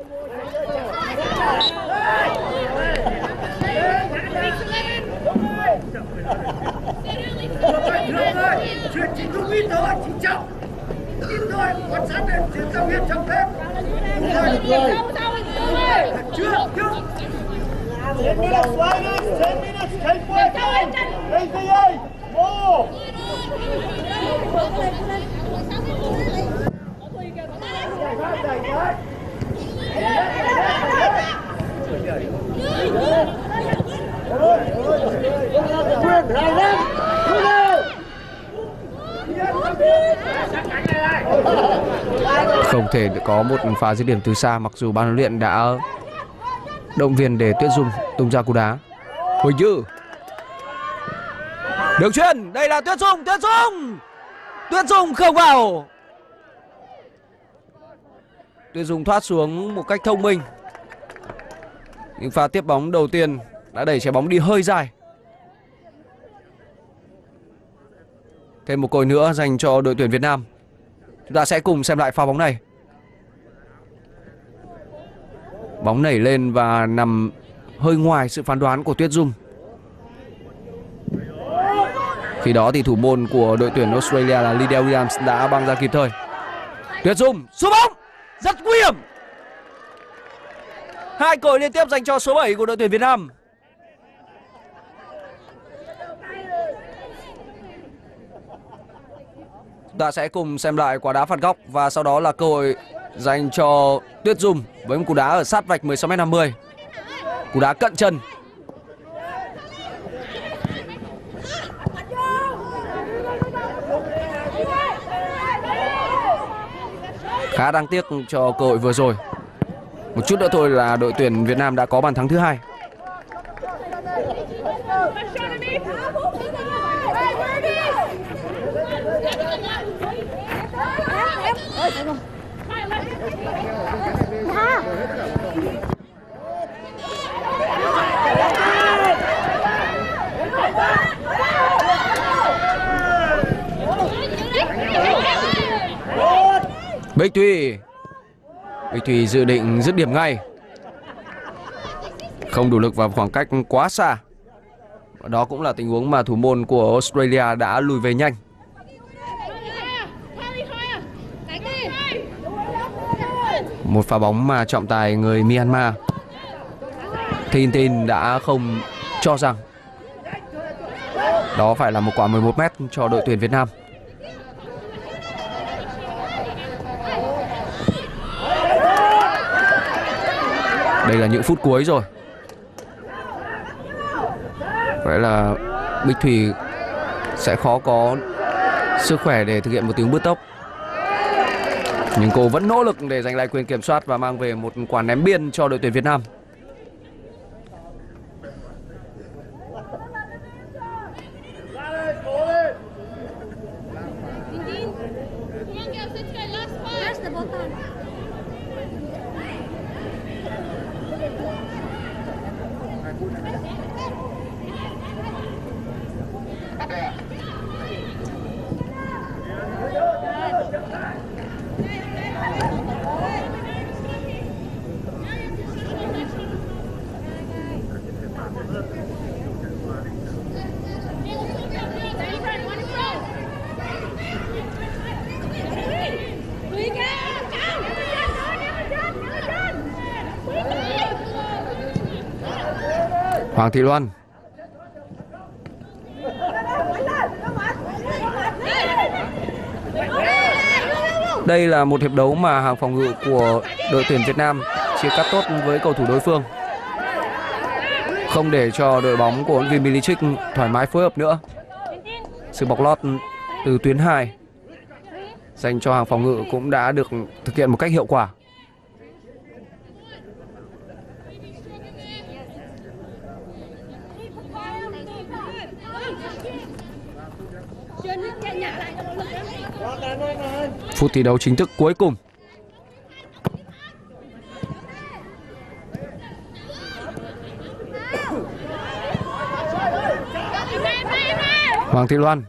Chuyện chỉ đúng ít thôi, chỉ chậm. Ít thôi, quan sát lên, chuyện giao hiện chậm thêm. Đúng rồi, được rồi. Chưa, chưa. ten minutes, five minutes, ten minutes, take one. Hey, hey, hey. More. Quyền lại lên. Không thể có một pha dứt điểm từ xa mặc dù ban huấn luyện đã động viên để Tuyết Dung tung ra cú đá. Huỳnh Như được chuyền, đây là Tuyết Dung, Tuyết Dung, Tuyết Dung không vào. Tuyết Dung thoát xuống một cách thông minh. Nhưng pha tiếp bóng đầu tiên đã đẩy trái bóng đi hơi dài. Thêm một cơ hội nữa dành cho đội tuyển Việt Nam. Chúng ta sẽ cùng xem lại pha bóng này. Bóng nảy lên và nằm hơi ngoài sự phán đoán của Tuyết Dung. Khi đó thì thủ môn của đội tuyển Australia là Lydia Williams đã băng ra kịp thời. Tuyết Dung sút bóng rất nguy hiểm. Hai cơ hội liên tiếp dành cho số bảy của đội tuyển Việt Nam. Chúng ta sẽ cùng xem lại quả đá phạt góc và sau đó là cơ hội dành cho Tuyết Dung với một cú đá ở sát vạch mười sáu mét năm mươi. Cú đá cận chân. Khá đáng tiếc cho cơ hội vừa rồi. Một chút nữa thôi là đội tuyển Việt Nam đã có bàn thắng thứ hai. Bích Thùy Bích Thùy dự định dứt điểm ngay, không đủ lực vào khoảng cách quá xa. Đó cũng là tình huống mà thủ môn của Australia đã lùi về nhanh. Một pha bóng mà trọng tài người Myanmar Thin Thin đã không cho rằng đó phải là một quả mười một mét cho đội tuyển Việt Nam. Đây là những phút cuối rồi. Vậy là Bích Thùy sẽ khó có sức khỏe để thực hiện một tiếng bứt tốc. Nhưng cô vẫn nỗ lực để giành lại quyền kiểm soát và mang về một quả ném biên cho đội tuyển Việt Nam. Hoàng Thị Loan. Đây là một hiệp đấu mà hàng phòng ngự của đội tuyển Việt Nam chia cắt tốt với cầu thủ đối phương, không để cho đội bóng của huấn luyện viên Milicic thoải mái phối hợp nữa. Sự bọc lót từ tuyến hai dành cho hàng phòng ngự cũng đã được thực hiện một cách hiệu quả. Phút thi đấu chính thức cuối cùng. Hoàng Thị Loan.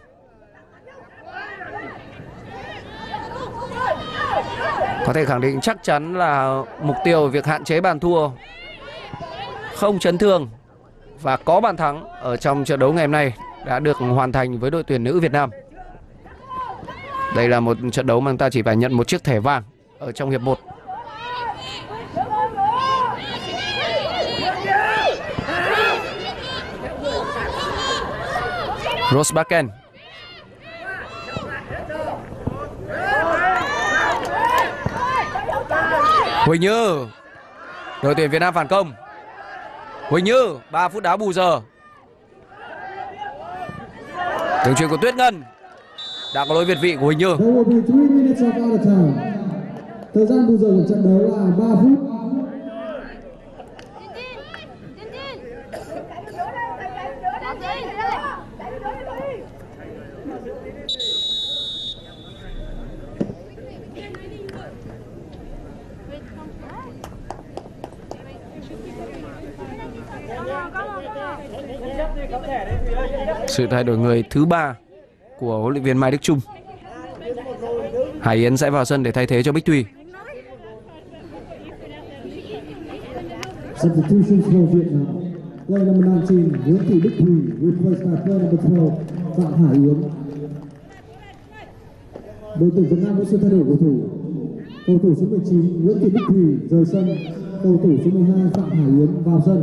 Có thể khẳng định chắc chắn là mục tiêu việc hạn chế bàn thua, không chấn thương và có bàn thắng ở trong trận đấu ngày hôm nay đã được hoàn thành với đội tuyển nữ Việt Nam. Đây là một trận đấu mà chúng ta chỉ phải nhận một chiếc thẻ vàng ở trong hiệp một. Rose Bakken. Huỳnh Như. Đội tuyển Việt Nam phản công. Huỳnh Như, ba phút đá bù giờ. Đường chuyền của Tuyết Ngân. Đã có lỗi việt vị của Huỳnh Như. Thời gian bù giờ của trận đấu là ba phút. Sự thay đổi người thứ ba của huấn luyện viên Mai Đức Chung. Hải Yến sẽ vào sân để thay thế cho Bích Thùy. Substitutions for Vietnam. Play number nineteen, Nguyễn Thị Bích Thùy, replaced by play number twelve, Phạm Hải Yến. Đội tuyển Việt Nam có sự thay đổi cầu thủ. Cầu thủ số mười chín Nguyễn Thị Bích Thùy rời sân. Cầu thủ số mười hai Phạm Hải Yến vào sân.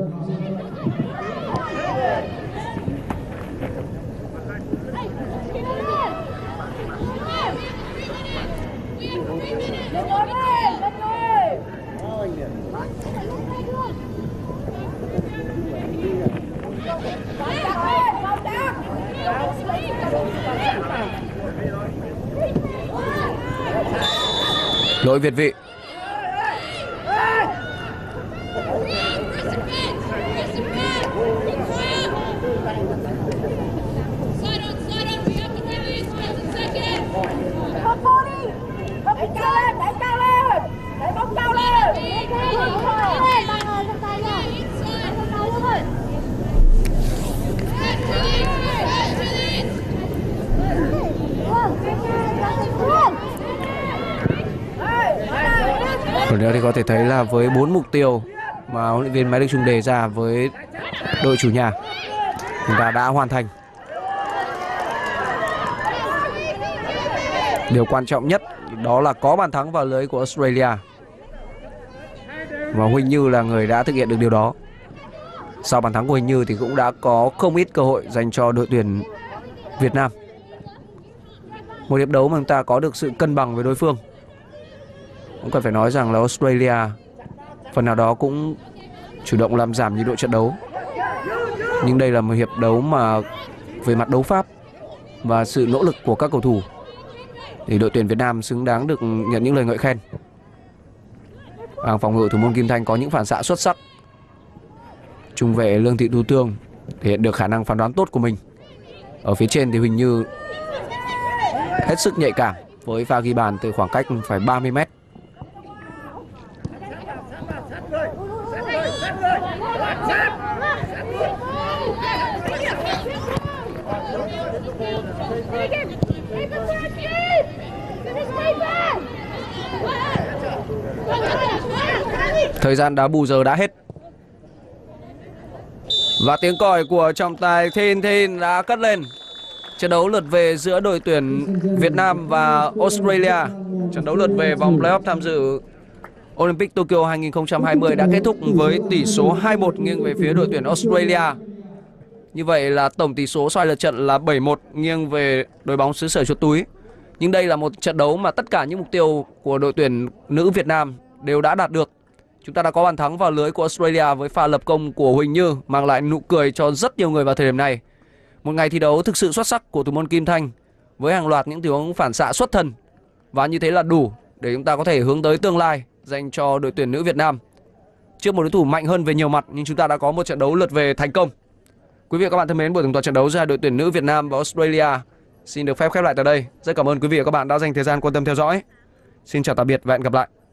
Lỗi việt vị. Ở đây thì có thể thấy là với bốn mục tiêu mà huấn luyện viên Mai Đức Chung đề ra với đội chủ nhà, chúng ta đã hoàn thành. Điều quan trọng nhất đó là có bàn thắng vào lưới của Australia. Và Huỳnh Như là người đã thực hiện được điều đó. Sau bàn thắng của Huỳnh Như thì cũng đã có không ít cơ hội dành cho đội tuyển Việt Nam. Một hiệp đấu mà chúng ta có được sự cân bằng với đối phương. Cũng cần phải nói rằng là Australia phần nào đó cũng chủ động làm giảm nhịp độ trận đấu. Nhưng đây là một hiệp đấu mà về mặt đấu pháp và sự nỗ lực của các cầu thủ thì đội tuyển Việt Nam xứng đáng được nhận những lời ngợi khen. Hàng phòng ngự thủ môn Kim Thanh có những phản xạ xuất sắc. Trung vệ Lương Thị Thu Tương thể hiện được khả năng phán đoán tốt của mình. Ở phía trên thì Huỳnh Như hết sức nhạy cảm với pha ghi bàn từ khoảng cách phải ba mươi mét. Thời gian đá bù giờ đã hết. Và tiếng còi của trọng tài Thin Thin đã cất lên. Trận đấu lượt về giữa đội tuyển Việt Nam và Australia, trận đấu lượt về vòng playoff tham dự Olympic Tokyo hai không hai không đã kết thúc với tỷ số hai một nghiêng về phía đội tuyển Australia. Như vậy là tổng tỷ số xoay lượt trận là bảy một nghiêng về đội bóng xứ sở chuột túi. Nhưng đây là một trận đấu mà tất cả những mục tiêu của đội tuyển nữ Việt Nam đều đã đạt được. Chúng ta đã có bàn thắng vào lưới của Australia với pha lập công của Huỳnh Như, mang lại nụ cười cho rất nhiều người vào thời điểm này. Một ngày thi đấu thực sự xuất sắc của thủ môn Kim Thanh với hàng loạt những tình huống phản xạ xuất thần. Và như thế là đủ để chúng ta có thể hướng tới tương lai dành cho đội tuyển nữ Việt Nam. Trước một đối thủ mạnh hơn về nhiều mặt, nhưng chúng ta đã có một trận đấu lượt về thành công. Quý vị và các bạn thân mến, buổi tường thuật trận đấu giữa hai đội tuyển nữ Việt Nam và Australia xin được phép khép lại tại đây. Rất cảm ơn quý vị và các bạn đã dành thời gian quan tâm theo dõi. Xin chào tạm biệt và hẹn gặp lại.